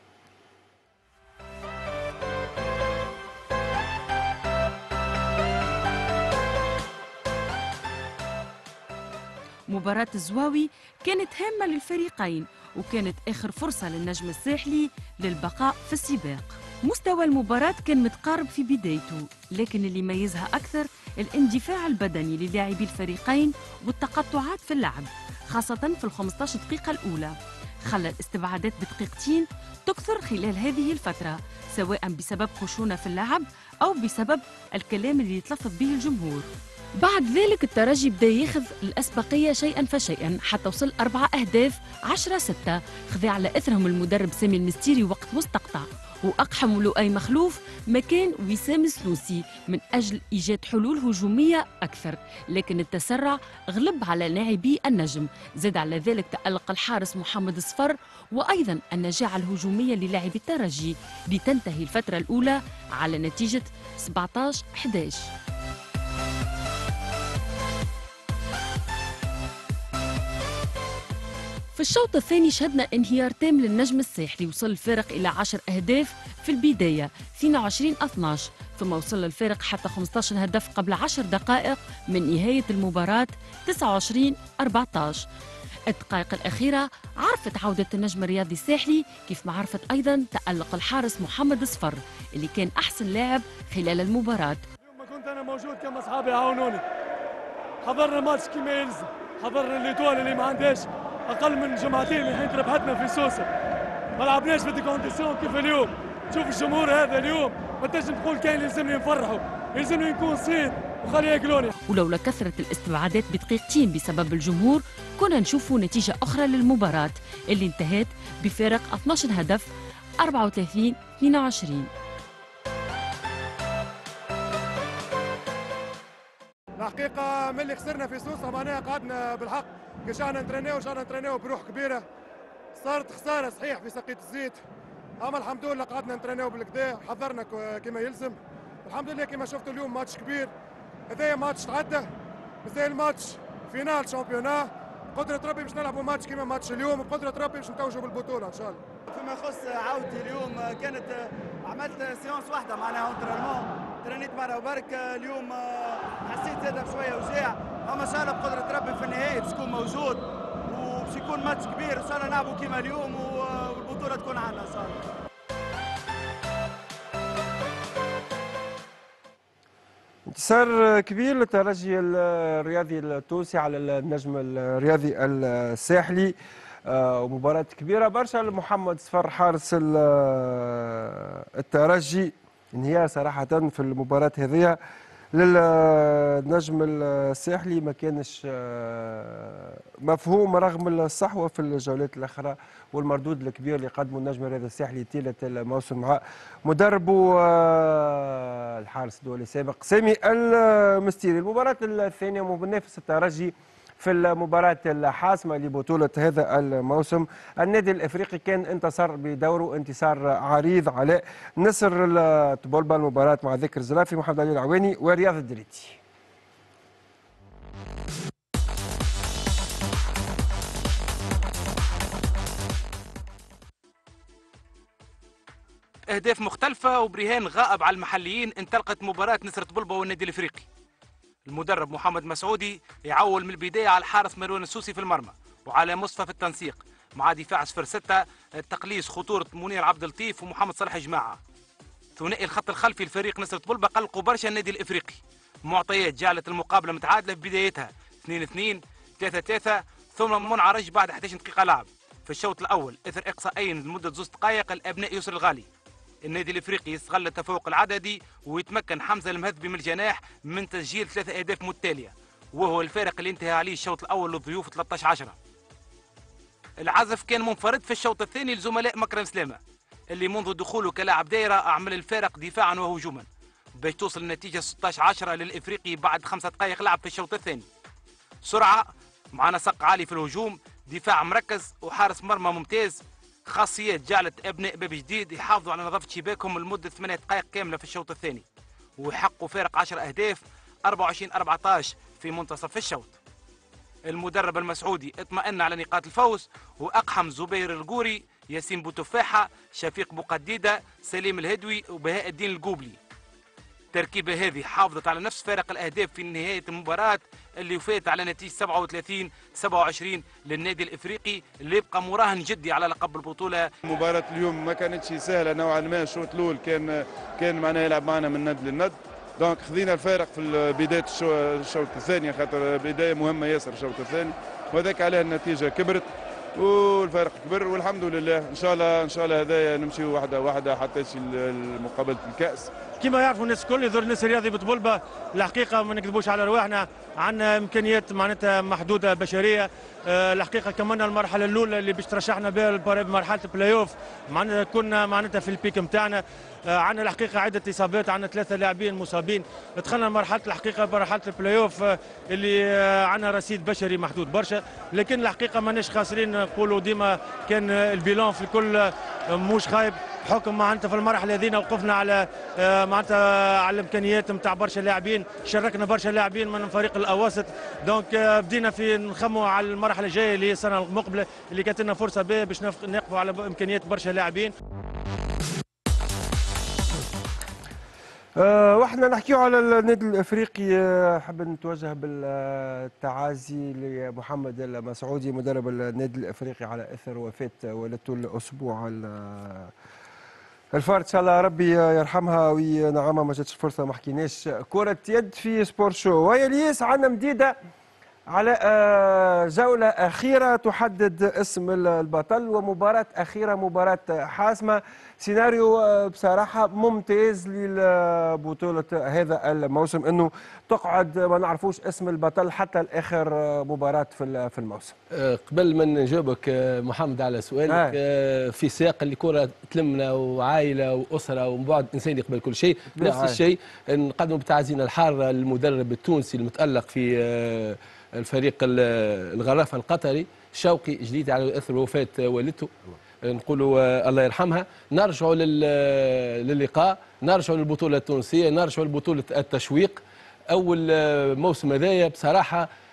مباراة الزواوي كانت هامة للفريقين وكانت آخر فرصة للنجم الساحلي للبقاء في السباق. مستوى المباراة كان متقارب في بدايته، لكن اللي ميزها أكثر الاندفاع البدني للاعبي الفريقين والتقطعات في اللعب، خاصة في ال 15 دقيقة الأولى، خلى الاستبعادات بدقيقتين تكثر خلال هذه الفترة، سواء بسبب خشونة في اللعب أو بسبب الكلام اللي يتلفظ به الجمهور. بعد ذلك الترجي بدا ياخذ الأسبقية شيئا فشيئا حتى وصل 4 أهداف 10-6، خذا على أثرهم المدرب سامي المستيري وقت مستقطع، وأقحم لؤي مخلوف مكان وسام السنوسي من أجل إيجاد حلول هجومية أكثر، لكن التسرع غلب على لاعبي النجم. زاد على ذلك تألق الحارس محمد صفر وأيضا النجاعة الهجومية للاعبي الترجي لتنتهي الفترة الأولى على نتيجة 17-11. في الشوط الثاني شهدنا انهيار تام للنجم الساحلي، وصل الفارق إلى 10 أهداف في البداية 22-12، ثم وصل الفارق حتى 15 هدف قبل 10 دقائق من نهاية المباراة 29-14. الدقائق الأخيرة عرفت عودة النجم الرياضي الساحلي، كيف ما عرفت أيضا تألق الحارس محمد صفر اللي كان أحسن لاعب خلال المباراة. يوم ما كنت أنا موجود كان أصحابي عاونوني، حضرنا ماتش كما يلزم، حضرنا الليتوال اللي ما عندهاش اقل من جمعتين الحين ربحتنا في سوسه، ما لعبناش في دي كونديسيون كيف اليوم. شوف الجمهور هذا اليوم ما تنجم تقول كاين يلزمني نفرحوا، يلزمني نكون صيد وخليه ياكلوني. ولولا كثره الاستبعادات بدقيقتين بسبب الجمهور كنا نشوفوا نتيجه اخرى للمباراه اللي انتهت بفارق 12 هدف 34-22. الحقيقه ملي خسرنا في سوسه معناها قعدنا بالحق كي شعنا نترينيو بروح كبيره، صارت خساره صحيح في سقيت الزيت، اما الحمد لله قعدنا نترينيو بالكدا، حضرنا كما يلزم، الحمد لله كما شفتوا اليوم ماتش كبير. هذايا ماتش تعدى، مازال الماتش فينال شامبيونا، قدرة ربي باش نلعبوا ماتش كيما ماتش اليوم، وقدرة ربي باش نتوجوا بالبطولة إن شاء الله. فيما يخص عودتي اليوم كانت عملت سيونس واحدة معناها اونترينمون، ترينيت مرة وبرك. اليوم حسيت زاد بشوية وجاع، أما إن شاء الله بقدرة ربي في النهاية باش تكون موجود وباش يكون ماتش كبير إن شاء الله نلعبوا كيما اليوم والبطولة تكون عندنا إن شاء الله. انتصار كبير للترجي الرياضي التونسي على النجم الرياضي الساحلي، ومباراة كبيرة برشا لمحمد صفر حارس الترجي. انهيار صراحة في المباراة هذه للنجم الساحلي ما كانش مفهوم رغم الصحوة في الجولات الأخرى والمردود الكبير اللي قدمه النجم الرياضي الساحلي طيلة الموسم مع مدربه الحارس الدولي السابق سامي المستيري. المباراة الثانية ومنافس الترجي في المباراة الحاسمة لبطولة هذا الموسم. النادي الافريقي كان انتصر بدوره انتصار عريض على نصر الطبولبة. المباراة مع ذكر الزرافي، محمد علي العواني ورياض الدريتي. أهداف مختلفة وبرهان غائب على المحليين انطلقت مباراة نصر طبولبة والنادي الافريقي. المدرب محمد مسعودي يعول من البداية على الحارس مروان السوسي في المرمى وعلى مصطفى في التنسيق مع دفاع 0-6 تقليص خطورة منير عبد اللطيف ومحمد صالح جماعة. ثنائي الخط الخلفي لفريق نصر طبولبة قلقوا برشا النادي الافريقي. معطيات جعلت المقابلة متعادلة في بدايتها 2-2 3-3 ثم منعرج بعد 11 دقيقة لعب. في الشوط الأول إثر إقصائيين لمدة 2 دقائق الأبناء يسر الغالي. النادي الافريقي يستغل التفوق العددي ويتمكن حمزه المهذبي من الجناح من تسجيل 3 أهداف متتاليه، وهو الفارق اللي انتهى عليه الشوط الاول للضيوف 13-10. العزف كان منفرد في الشوط الثاني لزملاء مكرم سلامه اللي منذ دخوله كلاعب دائره اعمل الفارق دفاعا وهجوما باش توصل النتيجه 16-10 للافريقي بعد 5 دقائق لعب في الشوط الثاني. سرعه مع نسق عالي في الهجوم، دفاع مركز وحارس مرمى ممتاز، خاصيات جعلت ابناء باب جديد يحافظوا على نظافه شباكهم لمده 8 دقائق كامله في الشوط الثاني ويحققوا فارق 10 اهداف 24-14 في منتصف الشوط. المدرب المسعودي اطمأن على نقاط الفوز واقحم زبير القوري، ياسين بوتفاحه، شفيق بوقديده، سليم الهدوي وبهاء الدين القوبلي. التركيبه هذه حافظت على نفس فارق الاهداف في نهايه المباراه اللي وفات على نتيجه 37-27 للنادي الافريقي اللي يبقى مراهن جدي على لقب البطوله. مباراه اليوم ما كانتش سهله نوعا ما. الشوط الاول كان معناها يلعب معنا من ند للند، دونك خذينا الفارق في بدايه الشوط الثاني خاطر بدايه مهمه ياسر الشوط الثاني، وذاك عليه النتيجه كبرت والفارق كبر والحمد لله. ان شاء الله هذايا نمشيو واحده واحده حتى مقابله الكاس. كما يعرفوا الناس الكل يدور الناس الرياضي بطبولبة الحقيقه ما نكذبوش على رواحنا، عندنا امكانيات معناتها محدوده بشريه. الحقيقه كملنا المرحله الاولى اللي باش ترشحنا بها بمرحله البلاي اوف، كنا معناتها في البيك نتاعنا. عندنا الحقيقه عده اصابات، عندنا 3 لاعبين مصابين. دخلنا مرحله الحقيقه مرحله البلاي اوف اللي عندنا رصيد بشري محدود برشا، لكن الحقيقه ماناش خاسرين. نقولوا ديما كان البيلون في الكل مش خايب، حكم معناتها في المرحله هذينا وقفنا على معناتها على الامكانيات نتاع برشا لاعبين، شاركنا برشا لاعبين من الفريق الاواسط. دونك بدينا في نخموا على المرحله الجايه اللي هي السنه المقبله اللي كانت لنا فرصه بها باش نقفوا على امكانيات برشا لاعبين. واحنا نحكيو على النادي الافريقي، حاب نتوجه بالتعازي لمحمد المسعودي مدرب النادي الافريقي على اثر وفاه والدته الاسبوع الفارت. ان شاء الله ربي يرحمها وينعمها، ما جاتش فرصه ما حكيناش كره يد في سبور شو. ويا الياس عندنا مديده على جولة أخيرة تحدد اسم البطل ومباراة أخيرة، مباراة حاسمة. سيناريو بصراحة ممتاز لبطولة هذا الموسم، أنه تقعد ما نعرفوش اسم البطل حتى الآخر مباراة في الموسم. قبل ما نجاوبك محمد على سؤالك، في سياق اللي كرة تلمنا وعائلة وأسرة وبعد إنساني قبل كل شيء، نفس الشيء نقدم بتعزينا الحار للمدرب التونسي المتألق في الفريق الغرافه القطري شوقي جديد على اثر وفاه والدته، نقولوا الله يرحمها. نرجعوا للقاء، نرجعوا للبطوله التونسيه، نرجعوا لبطوله التشويق. اول موسم هذايا بصراحه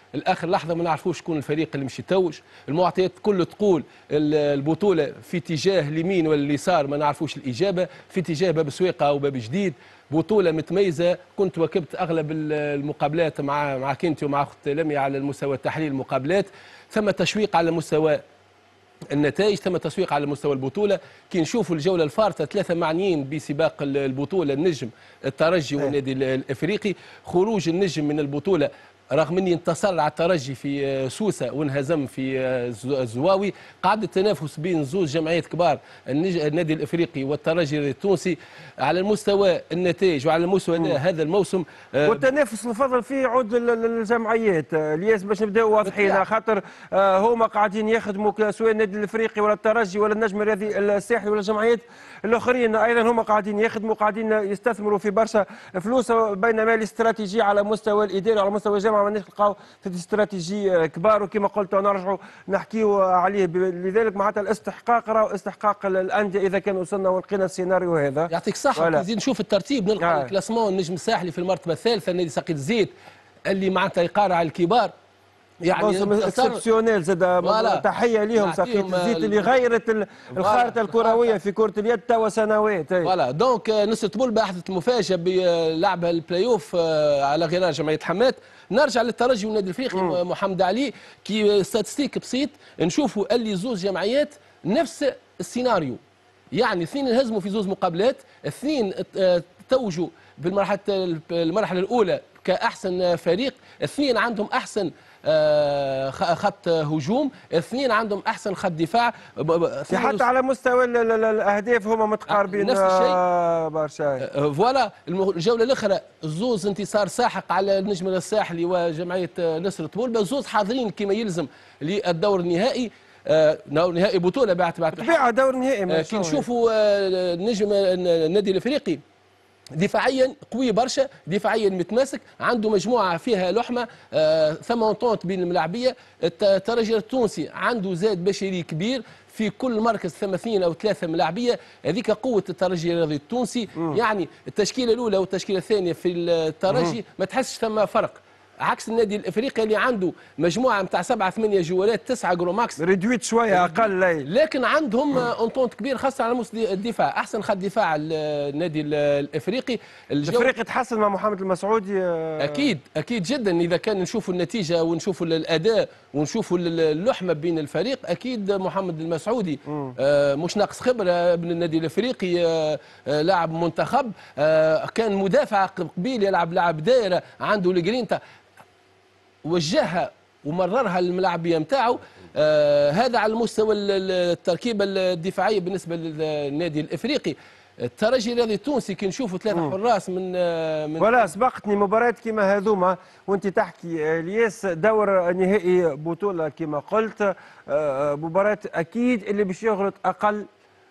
الاخر لحظه ما نعرفوش شكون الفريق اللي مش يتوج. المعطيات كل تقول البطوله في اتجاه اليمين ولا اليسار، ما نعرفوش الاجابه. في اتجاه باب سويقه او باب جديد. بطوله متميزه. كنت واكبت اغلب المقابلات مع كنتي ومع اخت لميا على المستوى تحليل المقابلات. ثم تشويق على مستوى النتائج، ثم تسويق على مستوى البطوله. كي نشوفوا الجوله الفارطه 3 معنيين بسباق البطوله، النجم، الترجي والنادي الافريقي. خروج النجم من البطوله رغم اني انتصر على الترجي في سوسه وانهزم في الزواوي، قعد التنافس بين زوج جمعيات كبار النادي الافريقي والترجي التونسي على المستوى النتائج وعلى المستوى هذا الموسم. والتنافس نفضل فيه عود الجمعيات الياس باش نبداو واضحين، خاطر هما قاعدين يخدموا سواء النادي الافريقي ولا الترجي ولا النجم الرياضي الساحلي ولا الجمعيات الاخرين ايضا هما قاعدين يخدموا، قاعدين يستثمروا في برشا فلوس، بينما الاستراتيجيه على مستوى الاداره وعلى مستوى الجامعه ماناش نلقاو في استراتيجي كبار، وكما قلت نرجعوا نحكيوا عليه. لذلك معناتها الاستحقاق راهو استحقاق الانديه اذا كان وصلنا ولقينا السيناريو هذا. يعطيك الصحه. نزيد نشوف الترتيب، نلقى الكلاسمون النجم الساحلي في المرتبه الثالثه، النادي ساقية الزيت اللي معناتها يقارع الكبار، يعني موسم اكسبسيونيل زاد. تحيه ليهم ساقية الزيت اللي غيرت الخارطه الكرويه في كره اليد توا سنوات. فوالا دونك نصرة بولبا احدث مفاجاه بلعبها البلاي اوف على غرار جمعيه حماد. نرجع للترجي والنادي الافريقي محمد علي، كي ستاتستيك بسيط نشوفوا اللي زوز جمعيات نفس السيناريو، يعني اثنين انهزموا في زوز مقابلات، اثنين توجوا بالمرحله الاولى كاحسن فريق، اثنين عندهم احسن خط هجوم، اثنين عندهم احسن خط دفاع. حتى على مستوى الاهداف هما متقاربين نفس الشيء برشا. فوالا الجوله الاخرى زوز انتصار ساحق على النجم الساحلي وجمعيه نصرة بولبا، زوز حاضرين كما يلزم للدور النهائي. نهائي بطوله بعد طبيعه دور نهائي. كي نشوفوا نجم النادي الافريقي دفاعيا قوي برشا، دفاعيا متماسك، عنده مجموعه فيها لحمه، ثم اونطونت بين الملاعبيه. الترجي التونسي عنده زاد بشري كبير، في كل مركز ثم 2 أو 3 ملاعبيه، هذيك قوه الترجي الرياضي التونسي. يعني التشكيله الاولى والتشكيله الثانيه في الترجي ما تحسش ثم فرق، عكس النادي الافريقي اللي عنده مجموعه نتاع 7 8 جوالات 9 جروماكس ريدويت شويه اقل، لكن عندهم اونطونت كبير خاصه على مستوى الدفاع. احسن خط دفاع النادي الافريقي. الافريقي تحسن مع محمد المسعودي اكيد جدا. اذا كان نشوفوا النتيجه ونشوفوا الاداء ونشوفوا اللحمه بين الفريق، اكيد محمد المسعودي مش ناقص خبره ابن النادي الافريقي، لاعب منتخب، كان مدافع قبيل يلعب لاعب دائره، عنده الجرينتا، وجهها ومررها الملاعبيه نتاعو. هذا على مستوى التركيبه الدفاعيه بالنسبه للنادي الافريقي. الترجي الرياضي التونسي كي نشوفوا 3 حراس من ولا سبقتني مباريات كيما هذوما وانت تحكي الياس دور نهائي بطوله كيما قلت، مباريات اكيد اللي باش يغلط اقل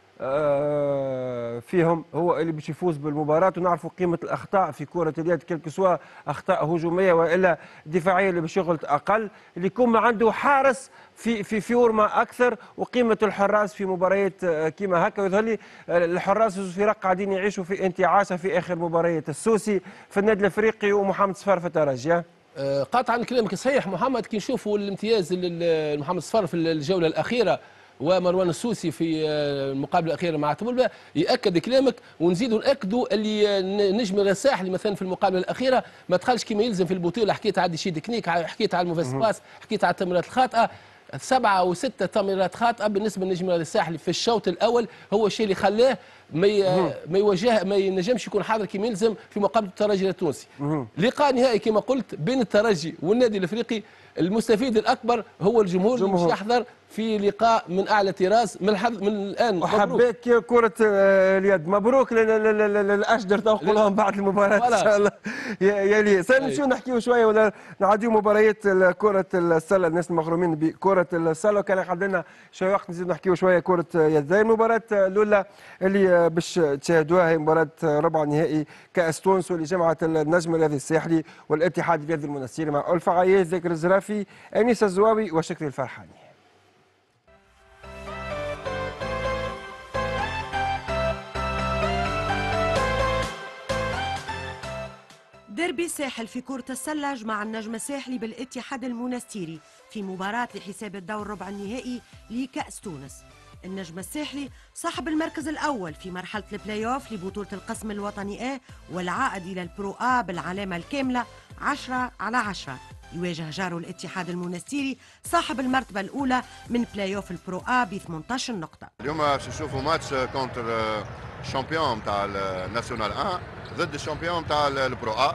فيهم هو اللي باش يفوز بالمباراه. ونعرفوا قيمه الاخطاء في كره اليد، كلك سواء اخطاء هجوميه والا دفاعيه، اللي باش يغلط اقل، اللي يكون عنده حارس في فورما اكثر. وقيمه الحراس في مباريات كيما هكا، ويظهر لي الحراس الفرق قاعدين يعيشوا في انتعاشه في اخر مباريات. السوسي في النادي الافريقي ومحمد صفار في الترجي. قاطعا كلامك صحيح محمد. كي نشوفوا الامتياز محمد صفار في الجوله الاخيره ومروان السوسي في المقابله الاخيره مع تبولبا ياكد كلامك، ونزيدوا ناكدوا اللي نجم الساحلي مثلا في المقابله الاخيره ما دخلش كما يلزم في البطوله. حكيت على دي تكنيك، حكيت على الموفيس باس، حكيت على التمريرات الخاطئه، 7 أو 6 تمريرات خاطئه بالنسبه للنجم الساحلي في الشوط الاول، هو الشيء اللي خلاه ما ينجمش يكون حاضر كما يلزم في مقابله الترجي التونسي. لقاء نهائي كما قلت بين الترجي والنادي الافريقي، المستفيد الاكبر هو الجمهور اللي مش يحضر في لقاء من اعلى طراز من الان. وحبيت كره اليد، مبروك للاشجر توقوا لهم بعد المباراه ان شاء الله. يا لي نمشيو نحكيو شويه ولا نعديو مباريات كره السله. الناس المغرومين بكره السله كان يقعد لنا شويه وقت نزيد نحكيو شويه كره يد. زي المباراه الاولى اللي باش تشاهدوها هي مباراه ربع نهائي كاس تونس واللي جمعت النجم الرياضي الساحلي والاتحاد الرياضي المنستيري مع ألفا عياش، ذاكر الزرافي، انيس الزواوي وشكري الفرحاني. ديربي الساحل في كرة السلة جمع النجم الساحلي بالاتحاد المنستيري في مباراة لحساب الدور ربع النهائي لكأس تونس. النجم الساحلي صاحب المركز الأول في مرحلة البلاي أوف لبطولة القسم الوطني A والعائد إلى البرو A بالعلامة الكاملة 10/10. يواجه جاره الاتحاد المنستيري صاحب المرتبة الأولى من بلاي أوف البرو A ب 18 نقطة. اليوم باش نشوفوا ماتش كونتر الشامبيون تاع الناسيونال 1 ضد الشامبيون تاع البرو A.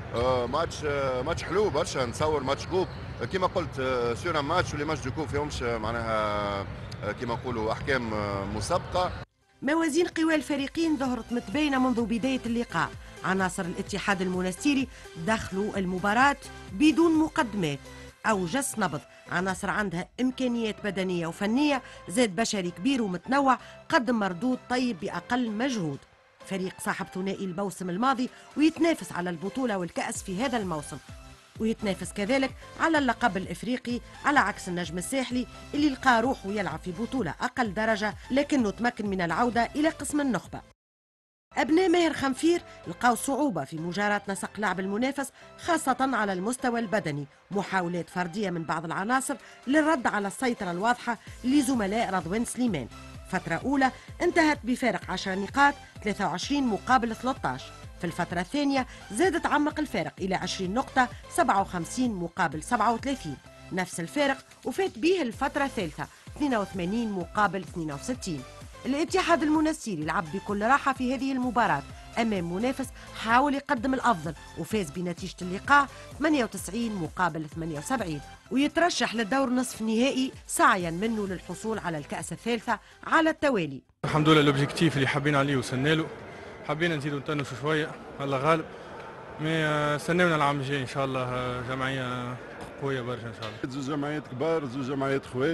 ماتش حلو برشا، نصور ماتش كوب كيما قلت سور ماتش واللي ماتش دو كوب فيهمش معناها كما نقولوا احكام مسابقه. موازين قوى الفريقين ظهرت متباينه منذ بدايه اللقاء. عناصر الاتحاد المنستيري دخلوا المباراه بدون مقدمات او جس نبض، عناصر عندها امكانيات بدنيه وفنيه، زاد بشري كبير ومتنوع قدم مردود طيب باقل مجهود. فريق صاحب ثنائي الموسم الماضي ويتنافس على البطوله والكاس في هذا الموسم، ويتنافس كذلك على اللقب الافريقي، على عكس النجم الساحلي اللي لقى روحه يلعب في بطوله اقل درجه لكنه تمكن من العوده الى قسم النخبه. ابناء ماهر خنفير لقاو صعوبه في مجاراه نسق لعب المنافس خاصه على المستوى البدني، محاولات فرديه من بعض العناصر للرد على السيطره الواضحه لزملاء رضوان سليمان. فتره اولى انتهت بفارق 10 نقاط 23 مقابل 13. في الفترة الثانية زاد تعمق الفارق إلى 20 نقطة 57 مقابل 37. نفس الفارق وفات به الفترة الثالثة 82 مقابل 62. الاتحاد المنستيري لعب بكل راحة في هذه المباراة أمام منافس حاول يقدم الأفضل وفاز بنتيجة اللقاء 98 مقابل 78، ويترشح للدور نصف نهائي سعيا منه للحصول على الكأس الثالثة على التوالي. الحمد لله الأوبجيكتيف اللي حابين عليه وصلنا له، حبينا نزيدوا نتنسوا شويه، الله غالب. مي استناونا العام الجاي ان شاء الله جمعيه قويه برشا ان شاء الله. زوج جمعيات كبار، زوج جمعيات خوات،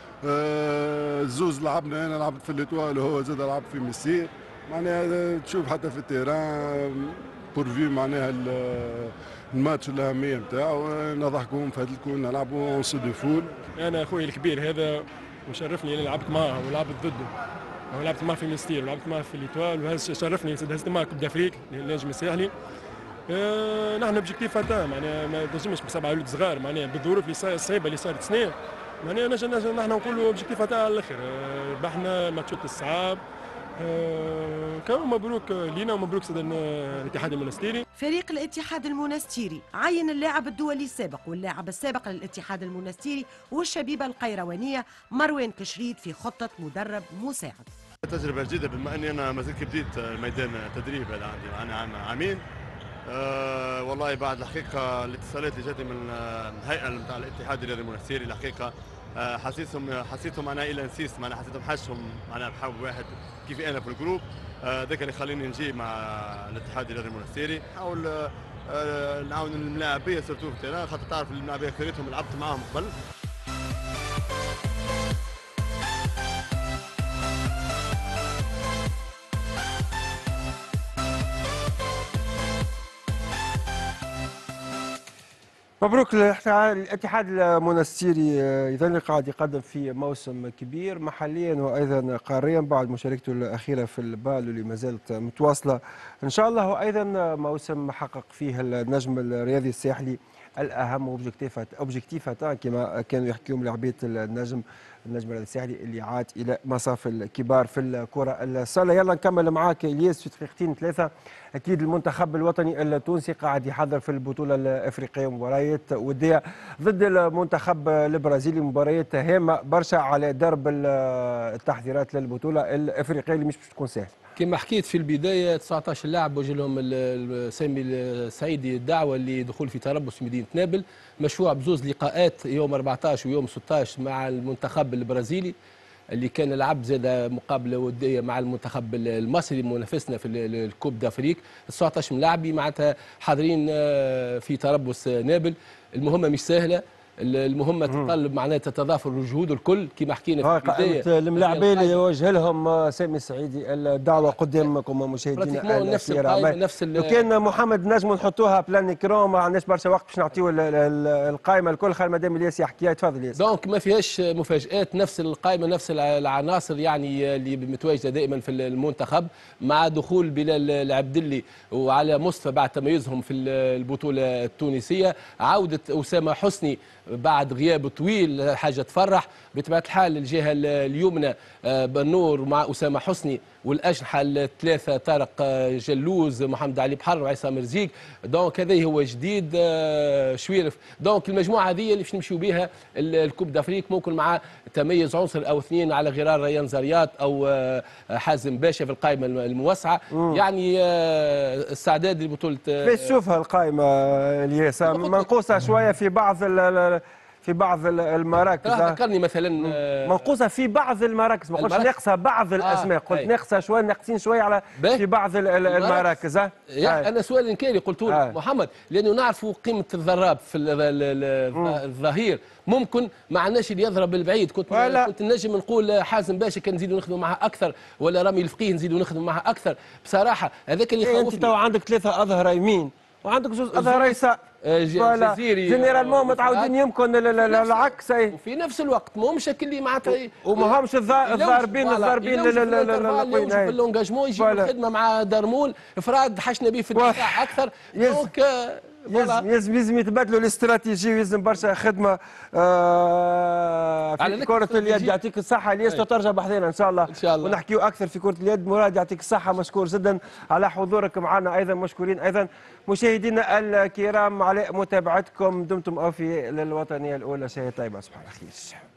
زوز لعبنا، انا لعبت في الاتوال وهو زاد لعب في ميسير، معناها تشوف حتى في التيران بورفيو معناها الماتش الاهميه نتاعو نضحكوا نفادلكوا نلعبوا اون سو دو فول. انا اخوي الكبير هذا مشرفني اللي لعبت معاه ولعبت ضده، ولعبت معاه في ميستير ولعبت معاه في الإيطوال، وهذا شرفني دهزت معاه كوب دافريك النجم الساحلي. نحن اوبجيكتيف تاع معناها ما تنجمش بسبعه ولد صغار معناها بالظروف اللي الصعيبه اللي صارت سنه، معناها نحن نقولوا اوبجيكتيف تاع على الاخر. ربحنا ماتشات الصعاب، كان مبروك لينا ومبروك الاتحاد المنستيري. فريق الاتحاد المنستيري عين اللاعب الدولي السابق واللاعب السابق للاتحاد المنستيري والشبيبه القيروانيه مروان كشريد في خطه مدرب مساعد. تجربه جديده بما اني انا مازلت بديت ميدان التدريب هذا عندي عامين. والله بعد الحقيقه الاتصالات اللي جاتني من الهيئه نتاع الاتحاد الرياضي المنستيري الحقيقه حسيتهم معناها الى نسيس، معناها حسيتهم حاشهم معناها بحب واحد كيف انا في الجروب. ذاك اللي خليني نجي مع الاتحاد الرياضي المنستيري، نحاول نعاون الملاعبيه سيرتو في التيران، خاطر تعرف الملاعبيه اكثريتهم لعبت معاهم قبل. مبروك الاتحاد المنستيري، اذا قاعد يقدم في موسم كبير محليا وايضا قاريا بعد مشاركته الاخيره في البال اللي ما زالت متواصله ان شاء الله، وايضا موسم حقق فيه النجم الرياضي الساحلي الاهم اوبجيكتيفات كما كانوا يحكيهم لاعبيه النجم الرياضي الساحلي اللي عاد الى مصاف الكبار في الكره السله. يلا نكمل معاك الياس في دقيقتين ثلاثه. اكيد المنتخب الوطني التونسي قاعد يحضر في البطوله الافريقيه مباريات وديه ضد المنتخب البرازيلي، مباريات هامه برشا على درب التحضيرات للبطوله الافريقيه اللي مش تكون سهله. كما حكيت في البدايه 19 لاعب وجه لهم سامي السعيدي الدعوه لدخول في تربص في مدينه نابل، مشروع بزوز لقاءات يوم 14 ويوم 16 مع المنتخب البرازيلي اللي كان لعب زاد مقابله وديه مع المنتخب المصري منافسنا في الكوب دافريك. 19 لاعب معناتها حاضرين في تربص نابل. المهمه مش سهله، المهمه تتطلب معناتها تضافر الجهود الكل كما حكينا في البدايه. الملاعبين اللي يوجه لهم سامي السعيدي الدعوه قدامكم مشاهدينا الكرام. لو كان محمد نجم نحطوها بلان كرون ما عندناش برشا وقت باش نعطيو القائمه الكل. خير مدام الياس يحكيها تفضل ياسر. دونك ما فيهاش مفاجات، نفس القائمه نفس العناصر يعني اللي متواجده دائما في المنتخب، مع دخول بلال العبدلي وعلى مصطفى بعد تميزهم في البطوله التونسيه، عوده اسامه حسني بعد غياب طويل حاجه تفرح. بطبيعه الحال الجهه اليمنى بنور مع اسامه حسني، والاجنحه الثلاثه طارق جلوز محمد علي بحر وعصام رزيق. دونك هذا هو جديد شويرف. دونك المجموعه هذه اللي باش نمشيو بها الكوب دافريك، ممكن مع تميز عنصر او اثنين على غرار ريان زريات او حازم باشا في القائمه الموسعه. يعني استعداد لبطوله. كيفاش تشوفها القائمه الياس؟ منقوصه شويه في بعض المراكز. ذكرني مثلا منقوصه في بعض المراكز، ما قلتش ناقصه بعض الاسماء، قلت ناقصه شويه، ناقصين شويه على في بعض المراكز. انا سؤال انكاري قلت له محمد، لانه نعرفوا قيمه الضراب في الظهير، ممكن ما عندناش اللي يضرب البعيد. كنت نجم نقول حازم باشا كان نزيدوا نخدموا معها اكثر، ولا رامي الفقيه نزيدوا نخدموا معها اكثر. بصراحه هذاك اللي يخوفني. انت تو عندك 3 اظهره يمين وعندك زوج اظهره يسار، جزيري جينيرالمون متعودين يمكن العكس. وفي نفس الوقت ماهمش اللي معناتها وما همش الضاربين في اللونجاجمون يجيب الخدمه مع درمول افراد حشنا به في الدفاع اكثر. دونك لازم يتبادلوا الاستراتيجي، ويلزم برشا خدمه في كرة اليد. يعطيك الصحة الياس، ترجع بحذنا إن شاء الله ونحكيو أكثر في كرة اليد. مراد يعطيك الصحة، مشكور جدا على حضورك معنا، أيضا مشكورين أيضا مشاهدينا الكرام على متابعتكم. دمتم أوفياء للوطنية الأولى. شيء طيب، أصبح على خير.